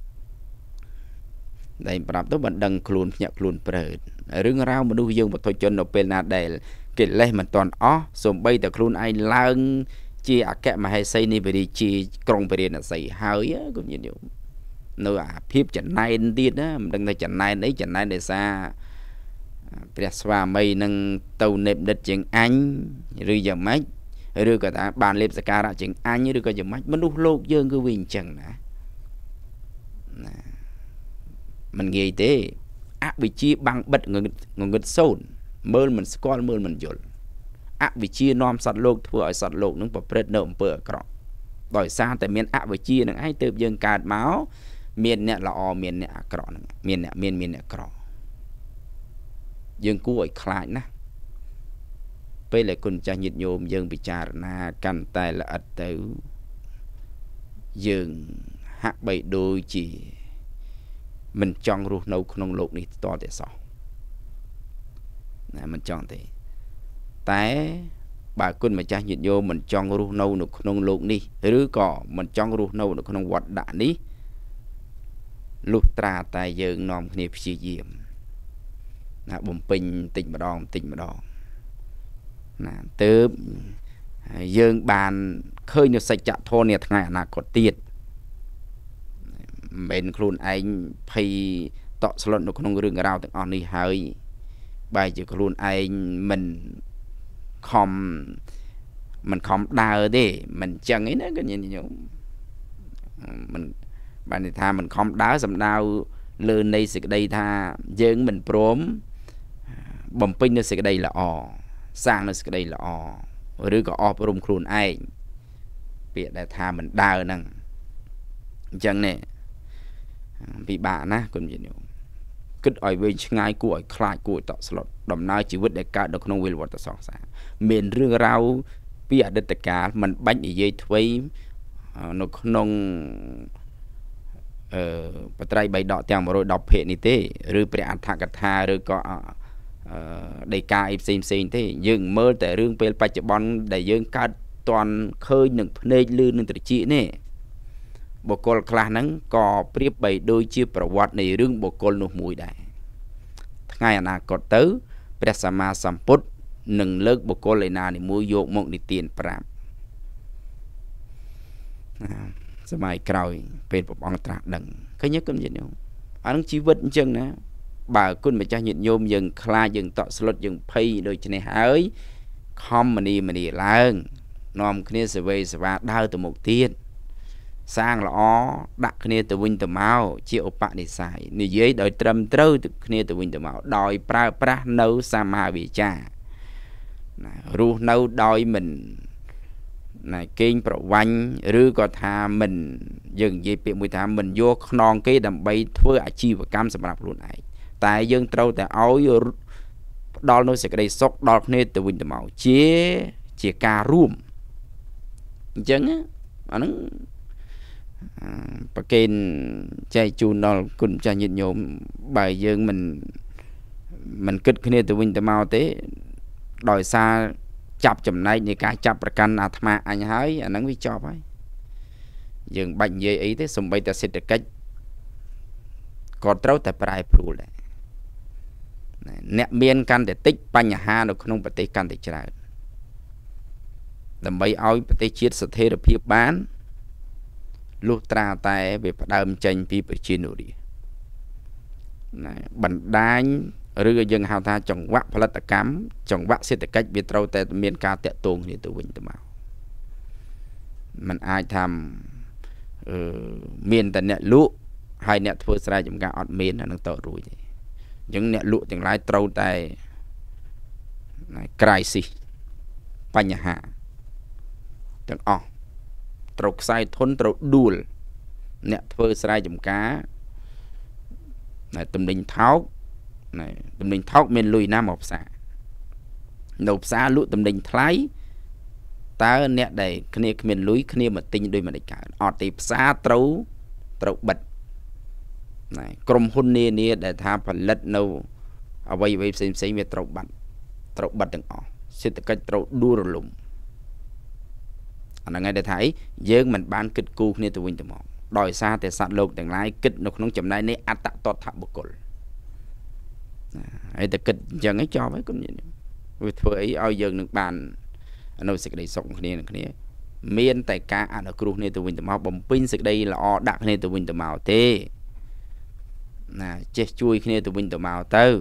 តែប្រាប់ទៅបានដឹងខ្លួនភ្ញាក់ខ្លួនព្រឺរឿងរ៉ាវមនុស្សយើងបុថុជននៅពេលណាដែលកិលេសមិនទាន់អស់សូម្បីតែខ្លួនឯងឡើងជាអគ្គមហេសីនៃព្រះរាជាក្រុងពារាណសីហើយគុំញាតិញោមនៅអាភាពចំណែនទៀតណាមិនដឹងថាចំណែនអីចំណែនដោយសារព្រះស្វាមីនឹងទៅនេបនិតជាងអញឬយ៉ាងម៉េចឬក៏ថាបានលេបសការៈជាងអញឬក៏យ៉ាងម៉េចមនុស្សលោកយើងគឺវាអញ្ចឹងណាណាមិនងាយទេអវិជ្ជាបាំងបិទងងឹតសូន្យមើលមិនស្គាល់មើលមិនយល់អវិជ្ជានាំសត្វលោកធ្វើឲ្យសត្វលោកនឹងប្រព្រឹត្តនៅអំពើអាក្រក់ដោយសារតែមានអវិជ្ជានឹងឯងទើបយើងកើតមកមានអ្នកល្អមានអ្នកអាក្រក់នឹងមានអ្នកមានមានអ្នកអាក្រក់យើងគួរឲ្យខ្លាចណាស់ពេលដែលគុណចាស់ញាតិញោមយើងពិចារណាកាន់តែល្អិតទៅយើងហាក់បីដូចជាមិនចង់រស់នៅក្នុងโลกនេះតទៅសោះណាមិនចង់ទេតែបើគុណម្ចាស់ញាតិញោមមិនចង់រស់នៅនៅក្នុងโลกនេះឬក៏មិនចង់រស់នៅនៅក្នុងវត្តដាក់នេះលុះត្រាតែយើងនាំគ្នាព្យាយាមណាបំពេញតិចម្ដងតិចម្ដងណាទើបយើងបានឃើញនៅសច្ចធម៌នាថ្ងៃអនាគតទៀតមិនខ្លួនឯងភ័យត tọ slot nó không rừng rau từng on đi hơi bài chỉ có luôn ai mình không mình không đau đi mình chân ấy nó cái gì nhiều mình bạn thì tha mình không đá sầm đau lươn đây sự đây tha dương mình prôm bầm pin nó sự đây là o sang nó sự đây là o rồi có o prôm khuôn ai việc để tha mình đau năng chân này vì bạn á còn gì nữa kích ở bên ngay của khai của tọt slot đầm nay chỉ vứt để cả được không will vật sọ xa miền rương rau bây giờ đất cả mình bánh ở dây thuế nó không ờ bắt tay bay đọ tiếng rồi đọc hệ này thế rồi phải ăn thang cà rồi có đầy cài xem xem thế dừng mơ tại rương pel bạch bon để dừng cả toàn khơi nâng nơi lư nâng tự trị nè bộ côn khla nắng có priệp bày đôi chia bảo vật này rương bộ côn nụ mùi đại ngày nào có tới Presama Samput nâng lớp bộ côn lại nào để mua vô mộng đi tiền pramสมัยก่อนเป็นปองตราดังcái nhất cũng vậy không anh chỉ vật chân nè bàคุณมาจากnhiệt nhôm dừng kla dừng tọt slot dừng pay đôi chân này hỡi không mà đi mà đi lang nòm kia sẽ về sẽ vào đau từ một tiên sang là ó đặt kia từ win từ máu chịu bạn để xài như dưới đòi trầm trâu từ kia từ win từ máu đòi pra pra nấu sama bị cha ru nấu đòi mình này kinh bảo vanh rư có tha mình dừng dây bị mùi tha mình vô non cái đầm bay thưa à chi và cam sầm lập luôn này tại dân trâu tại áo đo nó sẽ cái đây sốc đo nên từ bình từ màu chế chỉ cà rum chẳng á anh bà kênh chạy chu nó cũng cho nhiệt nhôm bài dân mình mình kích cái này từ bình từ màu thế đòi xa chập chầm này như cái chập ra căn à thà anh hái anh nói với cho vậy dừng bệnh gì ấy thế xong bây ta sẽ được cách còn trâu tại prai pru lại nẹt miên căn để tích bánh nhà ha nó không phải tích căn để trả làm mấy áo phải tích chiết sẽ thế được phía bán lúc tra tay về phải đâm chân phía bên trên đi bẩn đánh rồi dân hào tha trồng vạ phải là tất cám trồng vạ sẽ được cách biệt trâu tại miền ca tệ tuồng thì từ bình từ màu mình ai tham miền tại nẹt lũ hai nẹt phơi ra chúng ta ọt miền là nó tội rồi những nẹt lũ từng lái trâu tại crisis bánh nhà hạ chẳng ọ trâu sai thôn trâu đuôi nẹt phơi ra chúng ta này tầm đình tháo này tầm đình tháo miền lùi nam một xã nộp xã lũ tầm đình thái ta nẹt đầy kia miền lùi kia mà tinh đôi mà đầy cả ọt tiệp xã trâu trâu bật này cầm hôn nè nè để tha phần lật nâu ở đây vậy xem xem về trâu bật trâu bật đừng ọ sẽ tự cách trâu đua rồi lùng anh ngay để thấy dương mình ban kịch cu nè từ win từ mỏ đòi xa để sát lục đừng lái kịch nó không chậm này nè ắt tạc tọt thảm bực cồn ấy để kịch chẳng ấy cho mấy con gì vì thôi ấy ao dương được bàn nó sẽ để sống nè nè miền tại cá ăn ở cru nè từ win từ mỏ bấm pin sẽ đây là o đặt nè từ win từ mỏ thế nè chết chui kia từ bên từ màu tới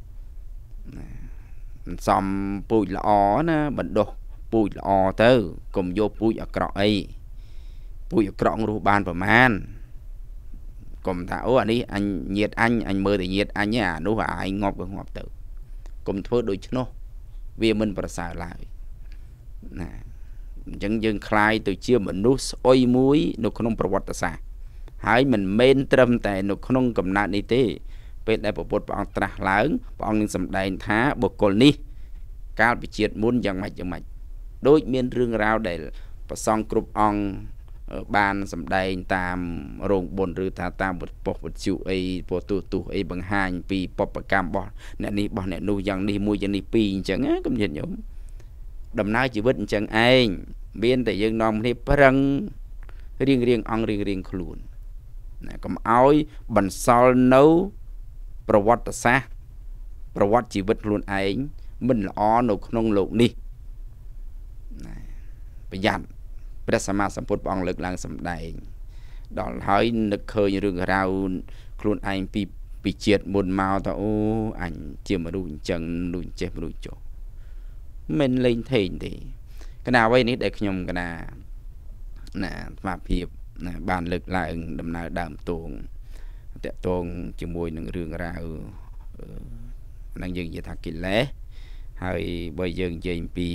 xong bụi là ó nè bận đồ bụi là ó tới cùng vô bụi ở cọ ấy bụi ở cọ ru ban và man cùng thảo anh đi anh nhiệt anh anh mơ thì nhiệt anh nhá nó phải anh ngọc với ngọc tử cùng thôi đôi chứ nó vì mình phải xài lại nè dân dân khai từ chia mình nút ôi muối nó không phải vật xài hãy mình men trầm tại nó không cầm nạn đi thế bên đây bộ bột bọn tra lớn bọn những sầm đầy thá bộ cồn ní cao bị triệt muốn chẳng mạch chẳng mạch đôi miền rương rau để và xong cục ong ban sầm đầy tam rồng bồn rư thà tam bột bột bột chịu ấy bột tu tu ấy bằng hai pi bột bạc cam bọt nè ní bọt nè nuôi dần đi mua dần đi pi chẳng á cũng nhìn nhổm đầm nai chỉ biết chẳng anh biên tại dân nòng thì răng riêng riêng ong riêng riêng khluồn cầm áo bẩn sao nấuประวัติศาสตร์ประวัติชีวิตluôn ấy mình là ó nấu nông lục điประหยัดพระสัมมาสัมพุทธองค์เลิกลางสำได้ดอกหอยนึกเคยเรื่องราวครูนไอปี bị chết một màu ta ô ảnh chỉ mà đủ chẳng đủ chết mà đủ chỗ mình lên thềm thì cái nào vậy nít để nhom cái nào nè mà hiệp nè bàn lực lại đầm nào đàm tuồng tệ tuồng chỉ mùi nâng rương ra năng dừng về thạc kỳ lẽហើយបើយើងនិយាយពី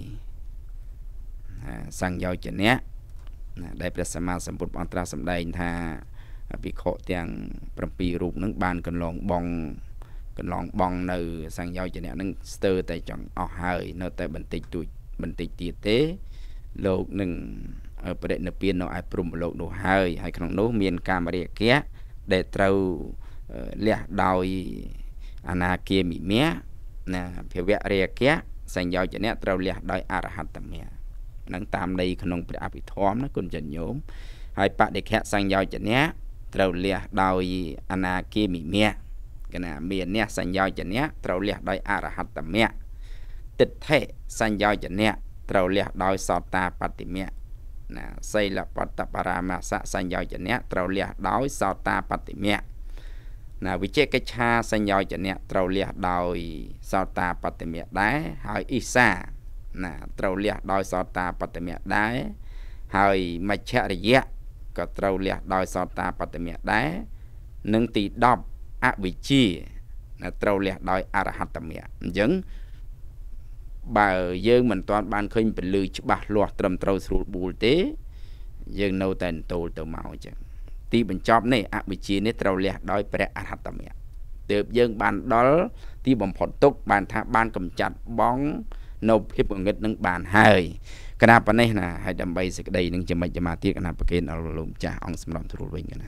សង្យោជនៈដែលព្រះសម្មាសម្ពុទ្ធបានត្រាស់សម្ដែងថាភិក្ខុទាំង7រូបនឹងបានកន្លងបងកន្លងបងនៅសង្យោជនៈនឹងស្ទើរតែចង់អស់ហើយនៅតែបន្តិចតួចបន្តិចទៀតទេលោកនឹងបរិនិព្វាននៅឯព្រហ្មលោកនោះហើយហើយក្នុងនោះមានកាមរាគៈដែលត្រូវលះដោយអនាគាមិមៈណាភាវៈរាគៈសញ្ញោចនៈត្រូវលះដោយអរហត្តមៈនឹងតាមន័យក្នុងព្រះអភិធម្មណាគុណចាញ់ញោមហើយបដិខៈសញ្ញោចនៈត្រូវលះដោយអនាគាមិមៈកណាមានអ្នកសញ្ញោចនៈត្រូវលះដោយអរហត្តមៈទិដ្ឋិសញ្ញោចនៈត្រូវលះដោយសោតាបតិមៈណាសីលបត្តបរាមាសសញ្ញោចនៈត្រូវលះដោយសោតាបតិមៈណាវិជេកិច្ឆាសញ្ញោចនៈត្រូវលះដោយសោតាបតិមៈដែរហើយអ៊ីសាណាត្រូវលះដោយសោតាបតិមៈដែរហើយមច្ឆរិយៈក៏ត្រូវលះដោយសោតាបតិមៈដែរនិងទីដប់អវិជ្ជាណាត្រូវលះដោយអរហត្តមៈអញ្ចឹងបើយើងមិនទាន់បានឃើញពលឺច្បាស់លាស់ត្រឹមត្រូវស្រួលបួលទេយើងនៅតែតូលទៅមកអញ្ចឹងទីបញ្ចប់នេះអវិជ្ជានេះត្រូវលះដោយព្រះអរហត្តមៈទើបយើងបានដល់ទីបំផុតទុកបានថាបានកំចាត់បងនៅភាពងងឹតនឹងបានហើយកណាប៉ុណ្ណេះណាហើយដើម្បីសេចក្តីនឹងចំណិចចមាទៀតកណាប្រគេនដល់លោកម្ចាស់អង្គសម្រាប់ទ្រូលវិញកណា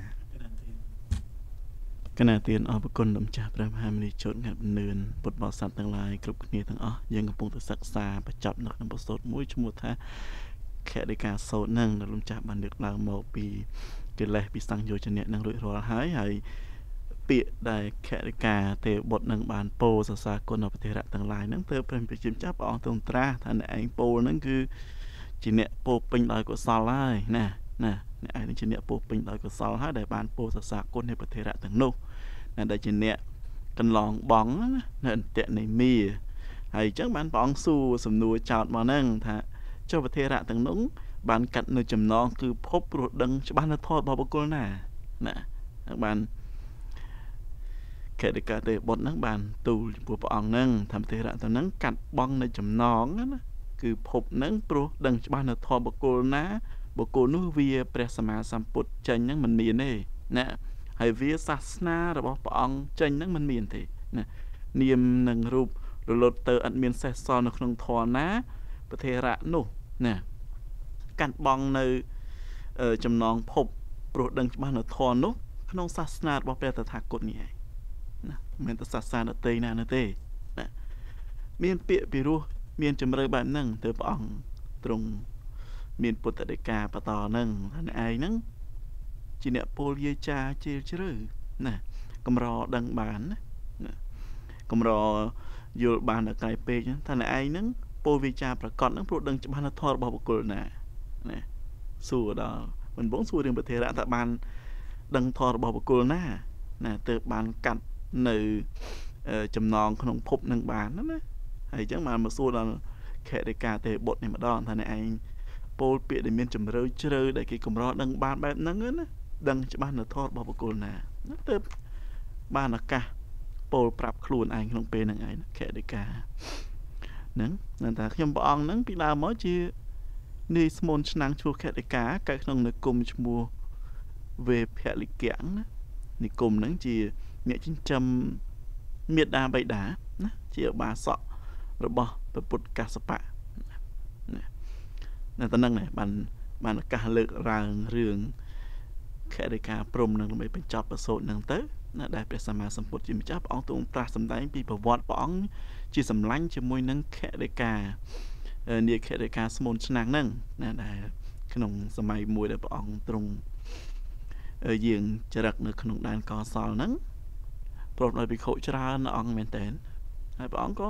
កណាទានអរគុណលោកម្ចាស់ព្រះមហាមុនីជនងាប់នឿនពុទ្ធបរិស័ទទាំងឡាយគ្រប់គ្នាទាំងអស់យើងកំពុងតែសិក្សាបញ្ចប់នៅក្នុងបទសូត្រមួយឈ្មោះថាខតិកាសូត្រនឹងលោកម្ចាស់បានលើកឡើងមកពីកិលេសពីសង្យោជនៈនឹងរួចរាល់ហើយហើយពាក្យដែលខតិកាទេវបុត្រនឹងបានពោសរសើរគុណប្រតិរៈទាំងឡាយហ្នឹងទើបព្រះប្រជាម្ចាស់ព្រះអង្គទ្រង់ត្រាស់ថាអ្នកឯងពោលហ្នឹងគឺជាអ្នកពោពេញដោយកុសលហើយណាណាអ្នកឯងជាអ្នកពោពេញដោយកុសលហើយដែលបានពោសរសើរគុណនៃប្រតិរៈទាំងនោះណាដែលជាអ្នកកន្លងបងណានៅអន្តៈនៃមីហើយអញ្ចឹងបានព្រះអង្គសួរសំណួរចោតមកហ្នឹងថាចុះប្រតិរៈទាំងនោះបានកាត់នៅចំណងគឺភពព្រោះដឹងច្បាស់នៅធម៌របស់បុគ្គលណាណាបានខតិកាទេបុត្រហ្នឹងបានទូលចំពោះព្រះអង្គហ្នឹងធម្មទេរៈទៅហ្នឹងកាត់បងនៅចំណងណាគឺភពហ្នឹងព្រោះដឹងច្បាស់នៅធម៌បុគ្គលណាបុគ្គលនោះវាព្រះសម្មាសម្ពុទ្ធចេញហ្នឹងមិនមានទេណាហើយវាសាសនារបស់ព្រះអង្គចេញហ្នឹងមិនមានទេណានាមនិងរូបរលត់ទៅអត់មានសេះសល់នៅក្នុងធម៌ណាប្រតិរៈនោះណាកាត់បងនៅចំណងភពព្រោះដឹងច្បាស់នៅធម៌នោះក្នុងសាសនារបស់ព្រះតថាគតនេះឯងណាមិនតែសាសនាដទៃណានោះទេណាមានពាក្យពីរោះមានជំរឿបែបហ្នឹងទៅព្រះអង្គទ្រង់មានពុទ្ធដីកាបន្តហ្នឹងថាឯងហ្នឹងជាអ្នកពលយាចាជេលជ្រៅណាកម្រដឹងបានណាកម្រយល់បានដល់កាយពេកថាឯងហ្នឹងពលវិចាប្រកបហ្នឹងព្រោះដឹងច្បាស់នៅធម៌របស់បុគ្គលណាណាសួរដល់មិនបងសួររឿងប្រតិរៈថាបានដឹងធម៌របស់បុគ្គលណាណាទើបបានកាត់នៅចំណងក្នុងភពនឹងបានណាហើយអញ្ចឹងបានមកសួរដល់ខតិកាទេបុត្រនេះម្ដងថាឯងពោលពាក្យដែលមានជំរឿជ្រៅដែលគេកម្រដឹងបានបែបហ្នឹងណាដឹងច្បាស់នៅធម៌របស់បុគ្គលណាណាទើបបានឱកាសពោលប្រាប់ខ្លួនឯងក្នុងពេលហ្នឹងឯងខតិកាហ្នឹងនឹងថាខ្ញុំព្រះអង្គហ្នឹងពីដើមមកជានាយស្មូនឆ្នាំងឈ្មោះខតិកាកើតក្នុងនិគមឈ្មោះវេភលិកៈណានិគមហ្នឹងជាអ្នកចិញ្ចឹមមេដាបៃតាណាជាឧបាសករបស់ព្រះពុទ្ធកស្សបៈណានៅតំណឹងនេះបានបានឱកាសលើកឡើងរឿងខតិកាព្រំនឹងដើម្បីបញ្ចប់ប្រសូតហ្នឹងទៅណាដែលព្រះសម្មាសម្ពុទ្ធជាម្ចាស់ព្រះអង្គទ្រង់ត្រាស់សម្ដែងពីប្រវត្តិព្រះអង្គជាសម្លាញ់ជាមួយនឹងខតិកានាយខតិកាស្មូនឆ្នាំងហ្នឹងណាដែលក្នុងសម័យមួយដែលព្រះអង្គទ្រង់យើងចរិតនៅក្នុងដែនកសលហ្នឹងប្រពដោយភិក្ខុច្រើនអង្គមែនតើហើយព្រះអង្គក៏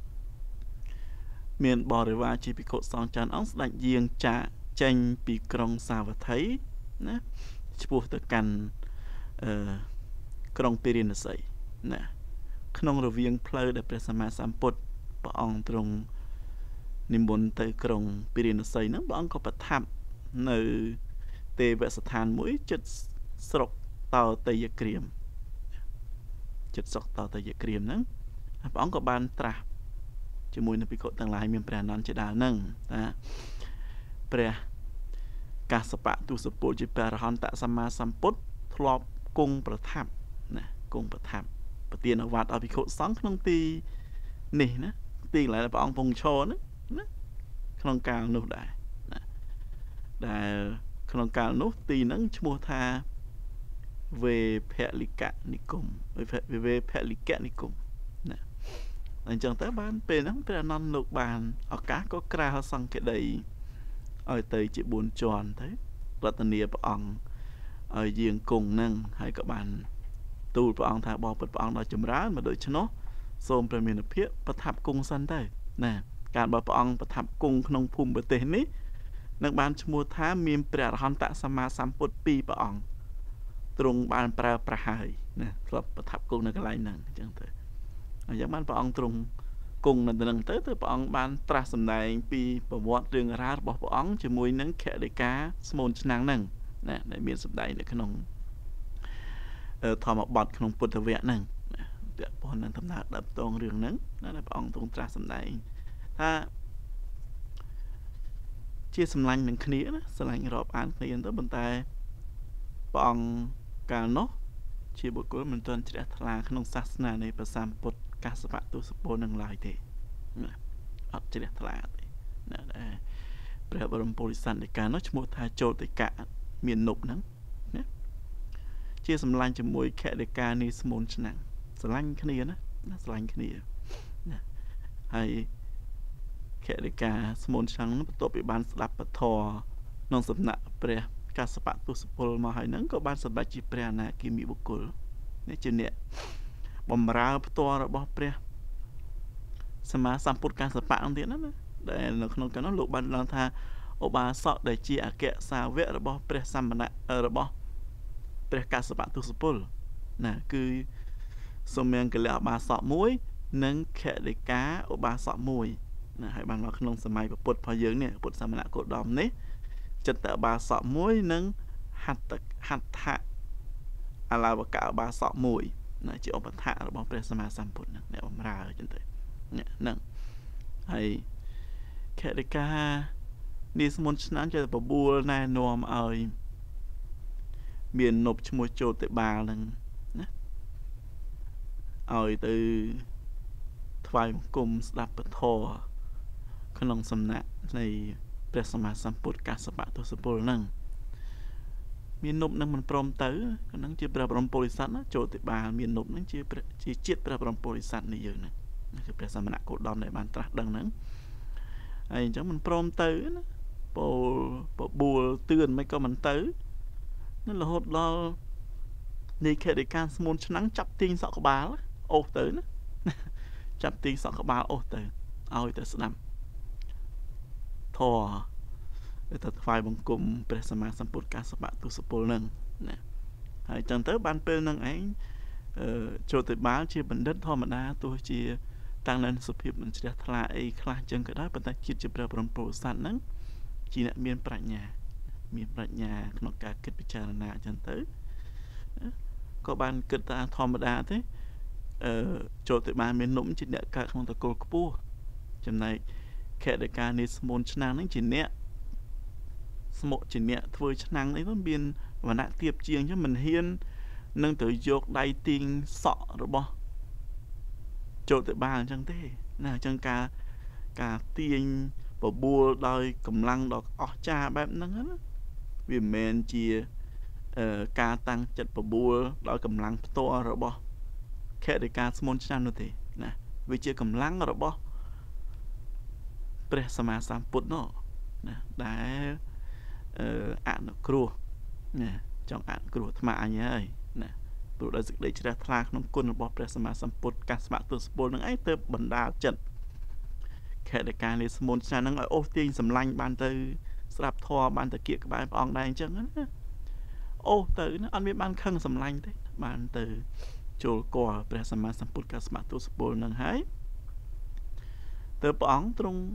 មានបរិវារជាភិក្ខុសង្ឃច្រើនអង្គស្ដេចយាងចាកចេញពីក្រុងសាវត្ថីណាឆ្ពោះទៅកាន់អឺក្រុងពេរិណសីណាក្នុងរវាងផ្លូវដែលព្រះសម្មាសម្ពុទ្ធព្រះអង្គទ្រង់និមន្តទៅក្រុងពេរិណសីហ្នឹងព្រះអង្គក៏ប្រថាប់នៅទេវស្ថានមួយជិតស្រុកតោតយក្រៀមជិតស្រុកតោតយក្រៀមហ្នឹងព្រះអង្គក៏បានត្រាស់ជាមួយនឹងភិក្ខុទាំងឡាយមានព្រះអនន្តជាដើមហ្នឹងណាព្រះកាសបៈទុសពលជាព្រះអរហន្តសម្មាសម្ពុទ្ធធ្លាប់គង់ប្រថាប់ណាគង់ប្រថាប់ប្រទានអាវត្តឲ្យភិក្ខុសង្ឃក្នុងទីនេះណាទីកន្លែងដែលព្រះអង្គពងឈរណាណាក្នុងកាលនោះដែរណាដែលក្នុងកាលនោះទីហ្នឹងឈ្មោះថាវេភលិកនិគមវេភលិកនិគមណាអញ្ចឹងទៅបានពេលហ្នឹងព្រះអនន្តលោកបានឱកាសក៏ក្រាលសង្ឃដីឲ្យទៅជាបួនជាន់ទៅរតនាព្រះអង្គឲ្យយាងគង់ហ្នឹងហើយក៏បានទូលព្រះអង្គថាបបពុតព្រះអង្គដល់ចម្រើនមកដូច្នោះសូមព្រះមានភាពប្រថាប់គង់សិនទៅណាការបើព្រះអង្គប្រថាប់គង់ក្នុងភូមិប្រទេសនេះនឹងបានឈ្មោះថាមានព្រះអរហន្តសម្មាសម្ពុទ្ធពីរព្រះអង្គទ្រង់បានប្រើប្រាស់ហើយណាធ្លាប់ប្រថាប់គង់នៅកន្លែងហ្នឹងអញ្ចឹងទៅអញ្ចឹងបានព្រះអង្គទ្រង់គង់នៅនឹងទៅទៅព្រះអង្គបានត្រាស់សម្ដែងពីប្រវត្តិរឿងរ៉ាវរបស់ព្រះអង្គជាមួយនឹងខរិកាស្មូនឆ្នាំងហ្នឹងណាដែលមានសម្ដែងនៅក្នុងធម្មបទក្នុងពុទ្ធវគ្គហ្នឹងពាក់ព័ន្ធនឹងដំណើរដើមតងរឿងហ្នឹងណាដែលព្រះអង្គទ្រង់ត្រាស់សម្ដែងថាជាសម្លាញ់នឹងគ្នាណាសម្លាញ់រាប់អានគ្នាទៅប៉ុន្តែព្រះអង្គកាលនោះជាបុគ្គលមិនទាន់ជ្រះថ្លាក្នុងសាសនានៃព្រះសម្ពុទ្ធកាសបៈទុសពលនឹងឡើយទេណាអត់ជ្រះថ្លាទេណាដែលព្រះបរមពុរិស័ទនៃកាលនោះឈ្មោះថាចោតិកៈមាននុបហ្នឹងណាជាសម្លាញ់ជាមួយខរិកានីស្មូនឆ្នាំងស្រឡាញ់គ្នាណាណាស្រឡាញ់គ្នាណាហើយខរិកាស្មូនឆ្នាំងហ្នឹងបន្ទាប់ពីបានស្ដាប់ពធក្នុងសំណាក់ព្រះកាសបៈទុសពលមកហើយហ្នឹងក៏បានសម្រេចជាព្រះអនាគាមីបុគ្គលនេះជាអ្នកបំរើផ្ទាល់របស់ព្រះសម្មាសម្ពុទ្ធកាសបៈហ្នឹងទៀតណាដែលនៅក្នុងកាលនោះលោកបានឡើងថាឧបាសកដែលជាអគ្គសាវករបស់ព្រះសម្មារបស់ព្រះកាសបៈទុសពលណាគឺសូមង្គលឧបាសកមួយនិងខរិកាឧបាសកមួយណាហើយបានមកក្នុងសម័យពុទ្ធរបស់យើងនេះពុទ្ធសមណគោតមនេះចិត្តឧបាសកមួយនិងហត្ថហត្ថអឡាវកឧបាសកមួយណាជាឧបថៈរបស់ព្រះសម្មាសម្ពុទ្ធហ្នឹងអ្នកបម្រើចឹងទៅហ្នឹងហើយខរិកានេះស្មុនឆ្នាំចេះបបួលណែនាំឲ្យមាននប់ឈ្មោះចូលទៅបាលហ្នឹងណាឲ្យទៅថ្វាយបង្គំស្ដាប់ពធក្នុងសំណាក់នៃព្រះសម្មាសម្ពុទ្ធកាសបៈទុសពលហ្នឹងមាននប់នឹងមិនព្រមទៅហ្នឹងជាព្រះបរមពុរិស័ទណាចូលទៅបាលមាននប់ហ្នឹងជាជាជាតិព្រះបរមពុរិស័ទនៃយើងហ្នឹងគឺព្រះសមណគោតមដែលបានត្រាស់ដឹងហ្នឹងហើយអញ្ចឹងមិនព្រមទៅណាពោលបបួលទឿនមិនក៏មិនទៅនឹងរហូតដល់នៃខរិកាស្មូនឆ្នាំងចាប់ទាញសក់ក្បាលអូសទៅណាចាប់ទាញសក់ក្បាលអូសទៅឲ្យទៅស្ដាប់ធរទៅថ្វាយបង្គំព្រះសម្មាសម្ពុទ្ធកាសបៈទុសពលហ្នឹងណាហើយចឹងទៅបានពេលហ្នឹងឯងអឺចូលទៅបាលជាបណ្ឌិតធម្មតាទោះជាតាំងនៅសុភាពមិនជ្រះថ្លាអីខ្លះចឹងក៏ដោយប៉ុន្តែជាតិជាព្រះបរមពុរិស័ទហ្នឹងជាអ្នកមានប្រាជ្ញាមានប្រាជ្ញាក្នុងការគិតពិចារណាចឹងទៅក៏បានគិតថាធម្មតាទេអឺចូលទៅបានមាននំជាអ្នកកើតក្នុងតកូលខ្ពស់ចំណែកខរិកានេះស្មូនឆ្នាំងហ្នឹងជាអ្នកស្មុកជាអ្នកធ្វើឆ្នាំងនេះទៅមានវណ្ណៈទៀបជាងចឹងមិនហ៊ាននឹងទៅយកដៃទាញសក់របស់ចូលទៅបានអញ្ចឹងទេណាអញ្ចឹងការការទាញបបួលដោយកម្លាំងដ៏អស្ចារ្យបែបហ្នឹងណាវាមិនមែនជាការតាំងចិត្តបបួលដោយកម្លាំងផ្ទាល់របស់ខរិកាស្មូនឆ្នាំនោះទេណាវាជាកម្លាំងរបស់ព្រះសម្មាសម្ពុទ្ធនោះណាដែលអនុគ្រោះណាចង់អនុគ្រោះអាត្មាអញហើយណាព្រោះដោយសេចក្តីជ្រះថ្លាក្នុងគុណរបស់ព្រះសម្មាសម្ពុទ្ធកាសបៈទុសពលនឹងឯងទើបបណ្ដាលចិត្តខរិកានេះស្មូនឆ្នាំនឹងឲ្យអូសទាញសម្លាញ់បានទៅស្រាប់ធម៌បានទៅគៀកក្បែរព្រះអង្គដែរអញ្ចឹងណាអូសទៅណាអត់មានបានខឹងសម្លាញ់ទេបានទៅចូលគាល់ព្រះសម្មាសម្ពុទ្ធកសបៈទុសពលនឹងហើយទៅព្រះអង្គទ្រង់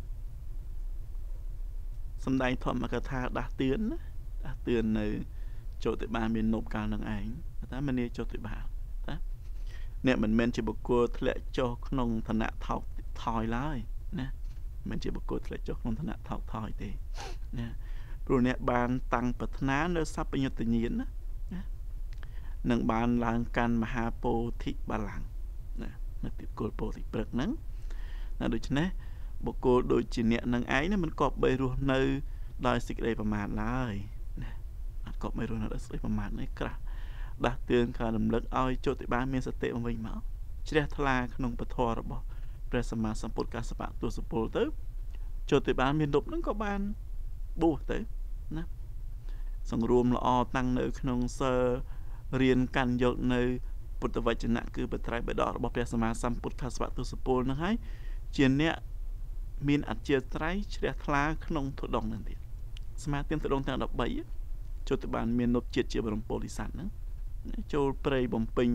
សម្ដែងធម្មកថាដាស់តឿនណាដាស់តឿននៅចុតិបាលមាននប់កាលនឹងឯងថាមនីចុតិបាលតាអ្នកមិនមែនជាបុគ្គលធ្លាក់ចុះក្នុងឋានៈថោកថយឡើយណាមិនជាបុគ្គលធ្លាក់ចុះក្នុងឋានៈថោកថយទេណាព្រោះអ្នកបានតាំងប្រាថ្នានៅសព្វញុត្តញ្ញាណណានឹងបានឡើងកាន់មហាពោធិបល្ល័ង្កណានៅទីគោលពោធិព្រឹកហ្នឹងណាដូច្នេះបុគ្គលដូចជាអ្នកនឹងឯងនេះមិនគប្បីរស់នៅដោយសេចក្តីប្រមាទឡើយណាអត់គប្បីរស់នៅដោយសេចក្តីប្រមាទនេះក្រាស់ដាស់តឿនការរំលឹកឲ្យចុតិបាលមានសតិមកវិញមកជ្រះថ្លាក្នុងពធរបស់ព្រះសម្មាសម្ពុទ្ធកសបៈទុសពលទៅចុតិបាលមានលុបហ្នឹងក៏បានបួសទៅណាសង្រួមល្អតាំងនៅក្នុងសិលរៀនកាន់យកនៅពុទ្ធវចនៈគឺបត្រៃបិដករបស់ព្រះសម្មាសម្ពុទ្ធកសបៈទុសពលហ្នឹងហើយជាអ្នកមានអធិស្ឋានជ្រះថ្លាក្នុងទុដងនឹងទៀតស្មាទានទុដងទាំង13ចុតិបានមាននុបជាតិជាបរមពោធិសត្វហ្នឹងចូលព្រៃបំពេញ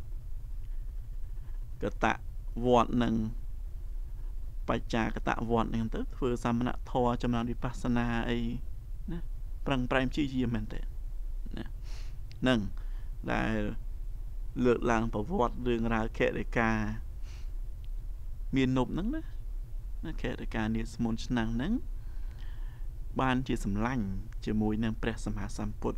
កតវត្តនឹងបច្ចាកតវត្តហ្នឹងទៅធ្វើសមណធម៌ចម្រើនវិបស្សនាអីណាប្រឹងប្រែងព្យាយាមមែនទេណានឹងដែលលើកឡើងប្រវត្តិរឿងរ៉ាវខេរិកាមាននប់ហ្នឹងណាណាខេរិកានាស្មុនឆ្នាំងហ្នឹងបានជាសម្លាញ់ជាមួយនឹងព្រះសម្មាសម្ពុទ្ធ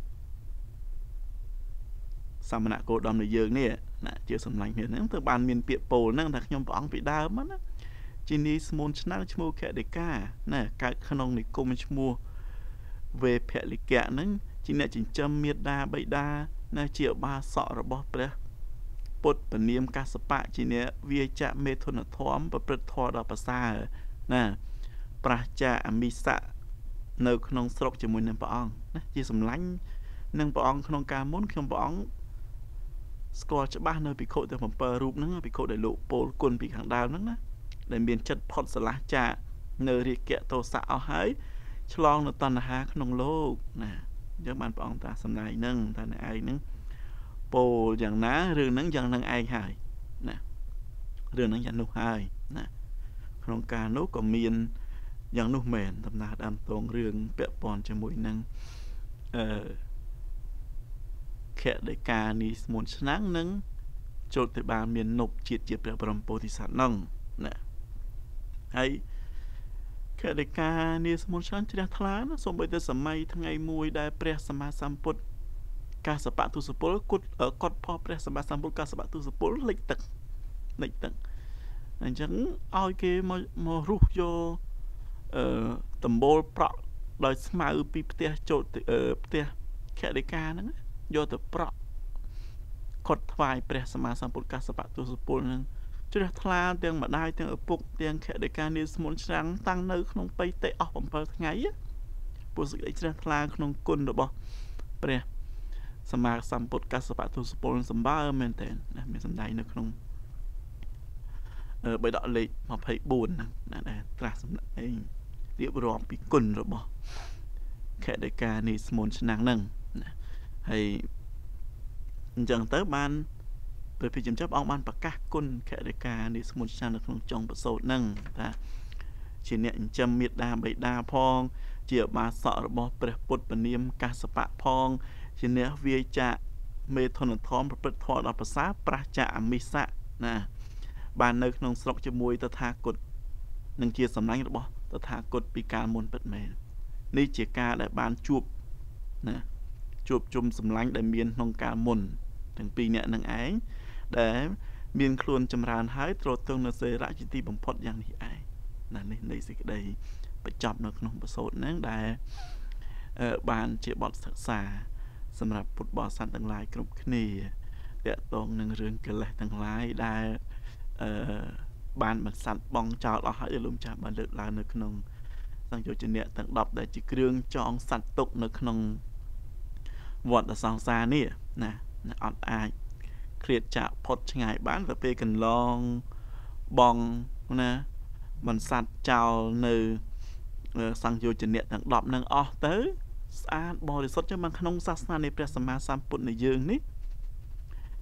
សមណគោតមនៃយើងនេះណាជាសម្លាញ់គ្នាហ្នឹងទៅបានមានពាក្យពោលហ្នឹងថាខ្ញុំព្រះអង្គពីដើមណាជានីស្មុនឆ្នាំងឈ្មោះខេរិកាណាកើតក្នុងនិគមឈ្មោះវេភលិកៈហ្នឹងជាអ្នកចិញ្ចឹមមេដាបៃតាណាជាឧបាសករបស់ព្រះពុទ្ធពនាមកាសបៈជាអ្នកវាចៈមេធនធម៌ប្រព្រឹត្តធម៌ដល់ប្រសើរណាប្រះចាអមិសៈនៅក្នុងស្រុកជាមួយនឹងព្រះអង្គណាជាសម្លាញ់នឹងព្រះអង្គក្នុងការមុនខ្ញុំព្រះអង្គស្គាល់ច្បាស់នៅភិក្ខុទាំង7រូបហ្នឹងភិក្ខុដែលលោកពោលគុណពីខាងដើមហ្នឹងណាដែលមានចិត្តផុតស្រឡះចានៅរាគៈទោសៈអស់ហើយឆ្លងនៅតណ្ហាក្នុងលោកណាអញ្ចឹងបានព្រះអង្គត្រាស់សម្ដែងហ្នឹងថាអ្នកឯងហ្នឹងពោលយ៉ាងណារឿងហ្នឹងយ៉ាងហ្នឹងឯងហើយណារឿងហ្នឹងយ៉ាងនោះហើយណាក្នុងការនោះក៏មានយ៉ាងនោះមែនដំណើរដើមតងរឿងពាក់ព័ន្ធជាមួយនឹងអឺខេដេកានីស្មុនឆ្នាំងនឹងចូលទៅបានមាននប់ជាតិជាព្រះបរមពោធិសត្វហ្នឹងណាហើយខេដេកានីស្មុនឆ្នាំងជ្រះថ្លាណាសូម្បីតែសម័យថ្ងៃមួយដែលព្រះសម្មាសម្ពុទ្ធកាសបៈទុសពលគុតកត់ផុសព្រះសម្មាសម្ពុទ្ធកាសបៈទុសពលលិចទឹកលិចទឹកអញ្ចឹងឲ្យគេមកមករស់យកអឺដំបូលប្រក់ដោយស្មៅពីផ្ទះចូលផ្ទះខេដេកាហ្នឹងយកទៅប្រក់ខត់ថ្វាយព្រះសម្មាសម្ពុទ្ធកាសបៈទុសពលហ្នឹងជ្រះថ្លាទាំងម្ដាយទាំងឪពុកទាំងខេដេកានាស្មុនឆ្នាំងតាំងនៅក្នុងបៃតេអស់7ថ្ងៃពុទ្ធសេចក្តីជ្រះថ្លាក្នុងគុណរបស់ព្រះសម្មាសម្ពុទ្ធកាសបៈទុសពលសម្បើមែនតើណាមានសម្ដែងនៅក្នុងអឺបៃដកលេខ24ហ្នឹងណាដែលត្រាស់សម្ដែងរៀបរាប់ពីគុណរបស់ខេដេកានាស្មុនឆ្នាំងហ្នឹងណាហើយអញ្ចឹងទៅបានព្រះភិក្ខុចាប់អង្គបានប្រកាសគុណខេដេកានាស្មុនឆ្នាំងនៅក្នុងចុងប្រសូតហ្នឹងថាជាអ្នកចិញ្ចឹមមេដាបៃតាផងជាឧបាសករបស់ព្រះពុទ្ធពនាមកាសបៈផងជាអ្នកវាចៈមេធនធម៌ប្រព្រឹត្តធម៌ដល់ប្រសើរប្រះចាអមិសៈណាបាននៅក្នុងស្រុកជាមួយតថាគតនឹងជាសម្លាញ់របស់តថាគតពីកាលមុនពិតមែននេះជាការដែលបានជួបណាជួបជុំសម្លាញ់ដែលមានក្នុងកាលមុនទាំងពីរអ្នកនឹងឯងដែលមានខ្លួនចម្រើនហើយទ្រទងនៅសេរៈជាទីបំផុតយ៉ាងនេះឯងណានេះនៃសេចក្តីបញ្ចប់នៅក្នុងបទសូត្រហ្នឹងដែលបានជាបទសិក្សាសម្រាប់ពុទ្ធបរិស័ទទាំងឡាយគ្រប់គ្នាតាក់ទងនឹងរឿងកិលេសទាំងឡាយដែលអឺបានបន្សាត់បងចោលអស់ហើយលោកចាស់បានលើកឡើងនៅក្នុងសង្យោជនៈទាំង10ដែលជាគ្រឿងចងសត្វទុកនៅក្នុងវដ្តសង្សារនេះណាអត់អាចឃ្លាតចាកផុតឆ្ងាយបានទៅពេលកន្លងបងណាបន្សាត់ចោលនៅសង្យោជនៈទាំង10នឹងអស់ទៅស្អាតបរិសុទ្ធចឹងមកក្នុងសាសនានៃព្រះសម្មាសម្ពុទ្ធនៃយើងនេះ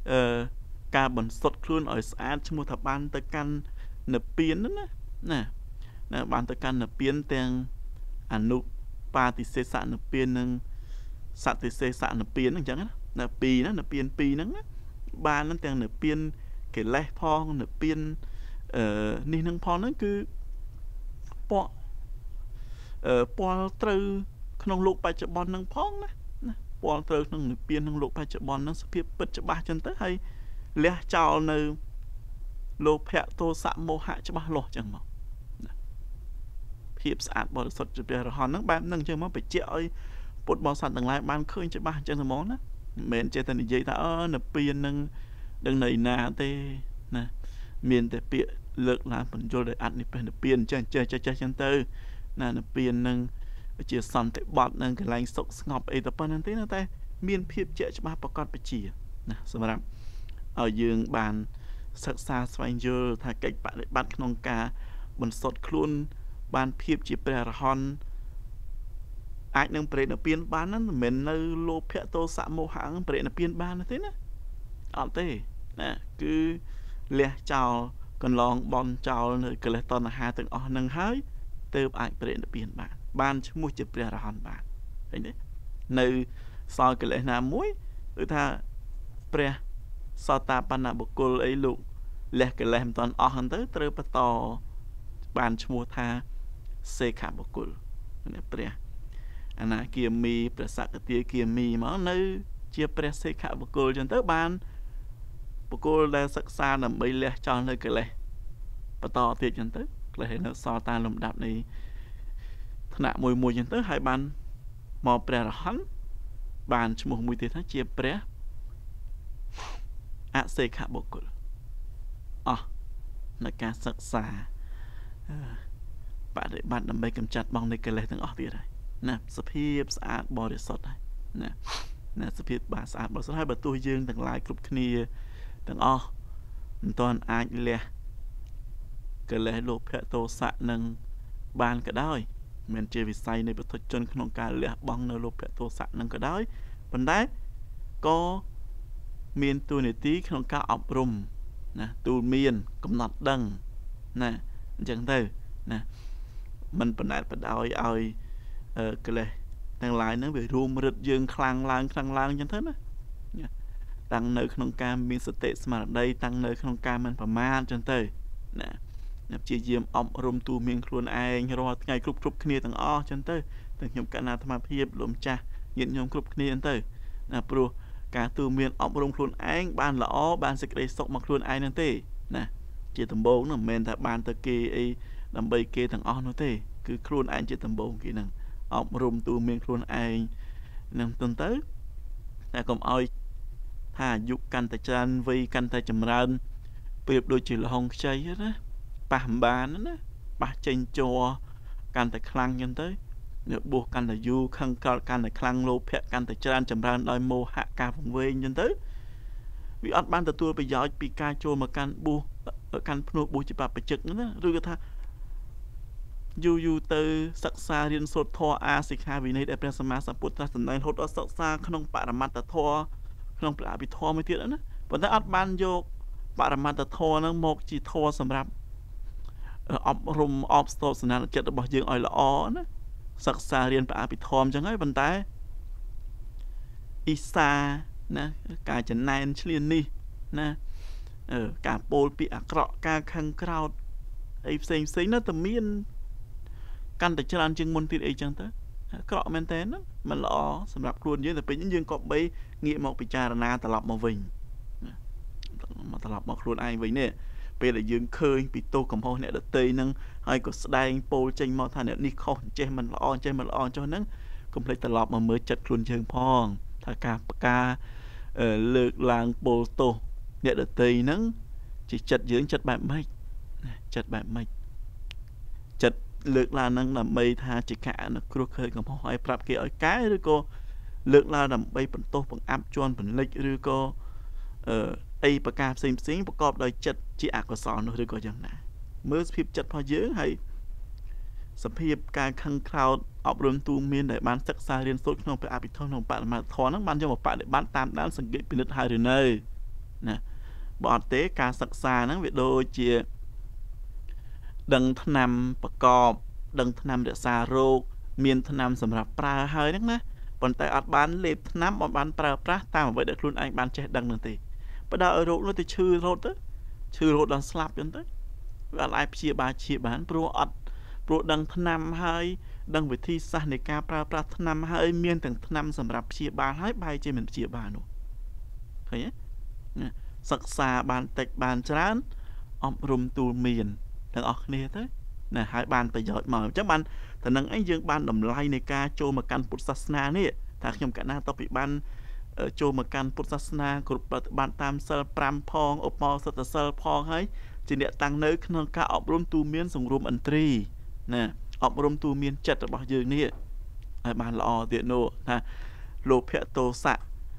ការបន្សុទ្ធខ្លួនឲ្យស្អាតឈ្មោះថាបានទៅកាន់និព្វានណាណាណាបានទៅកាន់និព្វានទាំងអនុបាទិសេសនិព្វាននិងសតិសេសនិព្វានអញ្ចឹងណាពីរណានិព្វានពីរហ្នឹងបានហ្នឹងទាំងនិព្វានកិលេសផងនិព្វានអឺនេះនឹងផងហ្នឹងគឺពណ៌អឺពណ៌ត្រូវក្នុងលោកបច្ចុប្បន្នហ្នឹងផងណាណាពណ៌ត្រូវក្នុងនិព្វានក្នុងលោកបច្ចុប្បន្នហ្នឹងសភាពពិតច្បាស់ចឹងទៅហើយលះចោលនៅលោភៈទោសៈមោហៈច្បាស់លាស់ចឹងមកភាពស្អាតបរិសុទ្ធជាព្រះរហន្តហ្នឹងបែបហ្នឹងចឹងមកបញ្ជាក់ឲ្យពុទ្ធបរិស័ទទាំងឡាយបានឃើញច្បាស់ចឹងទៅហ្មងណាមិនមែនចេះតែនិយាយថាអឺនិព្វានហ្នឹងដឹងន័យណាទេណាមានតែពាក្យលើកឡើងបញ្យល់ដោយអត្តនិព្វាននិព្វានចេះចេះចេះចឹងទៅណានិព្វានហ្នឹងជាសន្តិបត្តិនឹងកន្លែងសុខស្ងប់អីទៅប៉ុណ្្នឹងទេតែមានភាពជាក់ច្បាស់ប្រកបបជាណាសម្រាប់ឲ្យយើងបានសិក្សាស្វែងយល់ថាកិច្ចបដិបត្តិក្នុងការបន្សុទ្ធខ្លួនបានភាពជាព្រះអរហន្តអាចនឹងប្រេតនិព្វានបានហ្នឹងមិនមែននៅលោភៈទោសៈមោហៈប្រេតនិព្វានបានទេណាអត់ទេណាគឺលះចោលកន្លងបន់ចោលនៅកិលេសតណ្ហាទាំងអស់ហ្នឹងហើយទើបអាចប្រេតនិព្វានបានបានឈ្មោះជាព្រះអរហន្តបានឃើញទេនៅសល់កិលេសណាមួយគឺថាព្រះសតាបណ្ណបុគ្គលអីលោកលះកិលេសមិនតាន់អស់ហ្នឹងទៅត្រូវបន្តបានឈ្មោះថាសេខបុគ្គលនេះព្រះអនាគាមីព្រះសក្តិគាមីមកនៅជាព្រះសេខបុគ្គលចឹងទៅបានបុគ្គលដែលសិក្សាដើម្បីលះចោលនៅកិលេសបន្តទៀតចឹងទៅកិលេសនៅសល់តាមលំដាប់នៃថ្នាក់មួយមួយចឹងទៅហើយបានមកព្រះរហន្តបានឈ្មោះមួយទៀតថាជាព្រះអសេខបុគ្គលអស់នៅការសិក្សាបដិបត្តិដើម្បីកម្ចាត់បងនៃកិលេសទាំងអស់ទៀតហើយណាសភាពស្អាតបរិសុទ្ធហើយណាណាសភាពបាទស្អាតបរិសុទ្ធហើយបើទោះយើងទាំងឡាយគ្រប់គ្នាទាំងអស់មិនទាន់អាចលះកិលេសលោភៈទោសៈនឹងបានក៏ដោយមិនជាវិស័យនៃពុទ្ធជនក្នុងការលះបង់នៅលោភៈទោសៈនឹងក៏ដោយប៉ុន្តែក៏មានទូនាទីក្នុងការអប់រំណាទូលមានកំណត់ដឹងណាអញ្ចឹងទៅណាមិនបណ្ដែតបណ្ដោយឲ្យកិលេសទាំងឡាយហ្នឹងវារួមរឹតយើងខ្លាំងឡើងខ្លាំងឡើងអញ្ចឹងទៅណាតាំងនៅក្នុងការមានសតិស្មារតីតាំងនៅក្នុងការមិនប្រមាទអញ្ចឹងទៅណាអ្នកព្យាយាមអប់រំទូមានខ្លួនឯងរាល់ថ្ងៃគ្រប់គ្រប់គ្នាទាំងអស់អញ្ចឹងទៅទាំងខ្ញុំកណ្ណាអាត្មាភាពលោកម្ចាស់ញាតិញោមគ្រប់គ្នាអញ្ចឹងទៅណាព្រោះការទូមានអប់រំខ្លួនឯងបានល្អបានសេចក្តីសុខមកខ្លួនឯងហ្នឹងទេណាជាដំបូងហ្នឹងមិនមែនថាបានទៅគេអីដើម្បីគេទាំងអស់នោះទេគឺខ្លួនឯងជាដំបូងគេហ្នឹងអប់រំទូមានខ្លួនឯងនឹងទៅទៅតែកុំឲ្យថាអាយុកាន់តែច្រើនវ័យកាន់តែចម្រើនប្រៀបដូចជាលហុងខ្ចីណាប៉ះមិនបានណាប៉ះចេញជ័រកាន់តែខ្លាំងចឹងទៅនៅបួសកាន់តែយូរខឹងក្រោតកាន់តែខ្លាំងលោភៈកាន់តែច្រើនចម្រើនដោយមោហៈការវង្វេងចឹងទៅវាអត់បានទទួលប្រយោជន៍ពីការចូលមកកាន់បួសកាន់ភ្នោះបួសជាបព្វជិកណាឬក៏ថាយូរយូរទៅសិក្សារៀនសូត្រធម៌អាសិក្ខាវិន័យដែលព្រះសម្មាសម្ពុទ្ធត្រាស់សម្ដែងរហូតដល់សិក្សាក្នុងបរមត្តធម៌ក្នុងព្រះអភិធម្មមួយទៀតណាប៉ុន្តែអត់បានយកបរមត្តធម៌ហ្នឹងមកជាធម៌សម្រាប់អប់រំអបស្ទប់សនាចិត្តរបស់យើងឲ្យល្អណាសិក្សារៀនព្រះអភិធម្មអញ្ចឹងហើយប៉ុន្តែអ៊ីសាណាការចំណែនឆ្លៀននេះណាអឺការពោលពាក្យអាក្រក់ការខឹងក្រោធអីផ្សេងផ្សេងនៅតែមានកាន់តែច្រើនជាងមុនទៀតអីចឹងទៅអាក្រក់មែនតើហ្នឹងមិនល្អសម្រាប់ខ្លួនយើងតែពេលយើងក៏បីងាកមកពិចារណាត្រឡប់មកវិញមកត្រឡប់មកខ្លួនឯងវិញនេះពេលដែលយើងឃើញពីទោសកំហុសអ្នកដទៃហ្នឹងហើយក៏ស្ដែងពោលចេញមកថាអ្នកនេះខុសចេះមិនល្អចេះមិនល្អចុះហ្នឹងកុំភ្លេចត្រឡប់មកមើលចិត្តខ្លួនយើងផងថាការប្រកាលើកឡើងពោលទោសអ្នកដទៃហ្នឹងជាចិត្តយើងចិត្តបែបម៉េចចិត្តបែបម៉េចចិត្តលើកឡើងហ្នឹងដើម្បីថាជាការអនុគ្រោះឃើញកំហុសឲ្យប្រាប់គេឲ្យកែឬក៏លើកឡើងដើម្បីបន្ទោសបង្អាប់ជន់ពន្លិចឬក៏អឺអីប្រការផ្សេងផ្សេងប្រកបដោយចិត្តជាអកុសលនោះឬក៏យ៉ាងណាមើលសភាពចិត្តរបស់យើងហើយសភាពការខឹងក្រោធអប់រំទូមានដែលបានសិក្សារៀនសូត្រក្នុងព្រះអភិធម្មក្នុងបរមត្ថធម៌ហ្នឹងបានយកមកបដិបត្តិតាមដានសង្កេតពិនិត្យហើយឬនៅ nè bọn tế ca sắc xa nó việc đôi chia đừng thân nằm bạc cọp đừng thân nằm để xa rô miền thân nằm sầm rạp pra hơi đó nè bọn tay ọt bán lệp thân nằm bọn bán pra pra ta mà vậy được luôn anh bán chết đằng nữa thì bắt đầu ở rô nó thì chư rô tới chư rô đang slap đến tới và lại chia ba chia bán pro ọt pro đừng thân nằm hơi đừng về thi xa này ca pra pra thân nằm hơi miền từng thân nằm sầm rạp chia ba hơi bay trên mình chia ba nữa thấy nhé sắc xa bàn tịch bàn chán ông rùm tù miền đừng ọt nè thế nè hai bàn phải giỏi mà chắc bạn thì năng ấy dương ban đầm lai này ca cho mà căn Phật sát nè ta nhầm cả na tao bị ban cho mà căn Phật sát của bạn tam sơ pram phong ốp mò sơ sơ phong ấy chỉ để tăng nơi khăn ca ông rùm tù miền dùng rùm ẩn tri nè ông rùm tù miền chật ở bao dương nè hai bàn lò tiện nô nè lô phệ tô sạ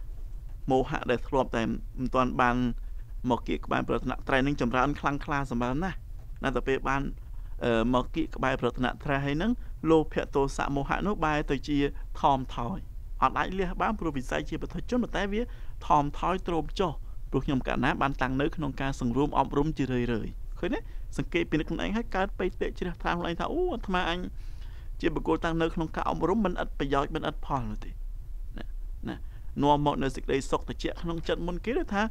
mô hạ để thọp tại toàn bàn một kỹ các bạn bật nặng trai nên chấm ra ăn khăng kha sầm bán nè nên tập về bàn một kỹ các bạn bật nặng trai hay nắng lô phệ tô sạ mô hạ nó bài tới chia thòm thỏi họ đại liên bán pro vì sai chia bật thôi chốt một tay vía thòm thỏi trộm cho được nhầm cả ná bàn tăng nơi không ca sừng rôm ong rôm chia rời rời khơi đấy sừng kê pin được anh hết cá bay tệ chia tham lại tháo ô tham anh chia bậc cô tăng nơi không ca ong rôm mình ắt bây giờ mình ắt phòn rồi thì nè nô một nơi dịch đây sọc từ chuyện không trận môn kế được tha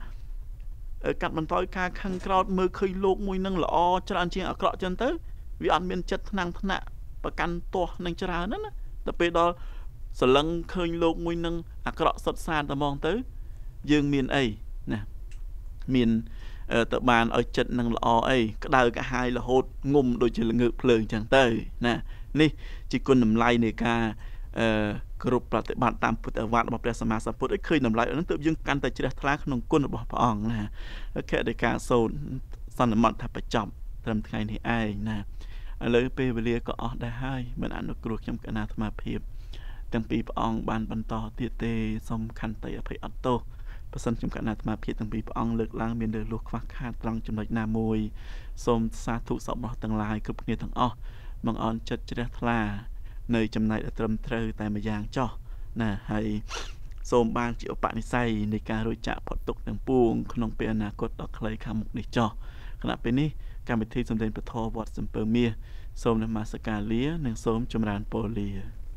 ở cạnh bàn tối ca khăn crowd mưa khơi lốp mùi nâng lọ cho anh chị ở cọ chân tới vì ăn miên chất năng thân nạ và căn to nâng cho ra nữa tập về đó sờ lăng khơi lốp mùi nâng ở cọ sọt xa ta mong tới dương miền ấy nè miền tập bàn ở trận năng lọ ấy cái đời cả hai là hốt ngum đôi chỉ là ngự phơi chẳng tới nè đi chỉ còn nằm lay này ca group ប្រតិបត្តិតាមពុទ្ធវត្តរបស់ព្រះសម្មាសម្ពុទ្ធឲ្យឃើញតម្លៃហ្នឹងទើបយើងកាន់តែជ្រះថ្លាក្នុងគុណរបស់ព្រះអង្គណាខេត្តការសូនសន្មតថាបញ្ចប់ត្រឹមថ្ងៃនេះឯងណាឥឡូវពេលវេលាក៏អស់ដែរហើយមិនអនុគ្រោះខ្ញុំកណាអាត្មាភាពទាំងពីរព្រះអង្គបានបន្តទៀតទេសូមខន្តីអភ័យអត់ទោសប្រសិនខ្ញុំកណាអាត្មាភាពទាំងពីរព្រះអង្គលើកឡើងមានលើលួសខ្វះខាតត្រង់ចំណុចណាមួយសូមសាធុសពរបស់ទាំងឡាយគ្រប់គ្នាទាំងអស់បង្អន់ចិត្តជ្រះថ្លានៅចំណែកត្រឹមត្រូវតែម្យ៉ាងចោះណាហើយសូមបានជាឧបនិស្ស័យនៃការរួចចាក់ផុតទុកទាំងពួងក្នុងពេលអនាគតដ៏ខ្លីខាងមុខនេះចោះគណៈពេលនេះកម្មវិធីសម្ដែងពធវត្តសំពើមាសសូមនមស្ការលានិងសូមចម្រើនពរលា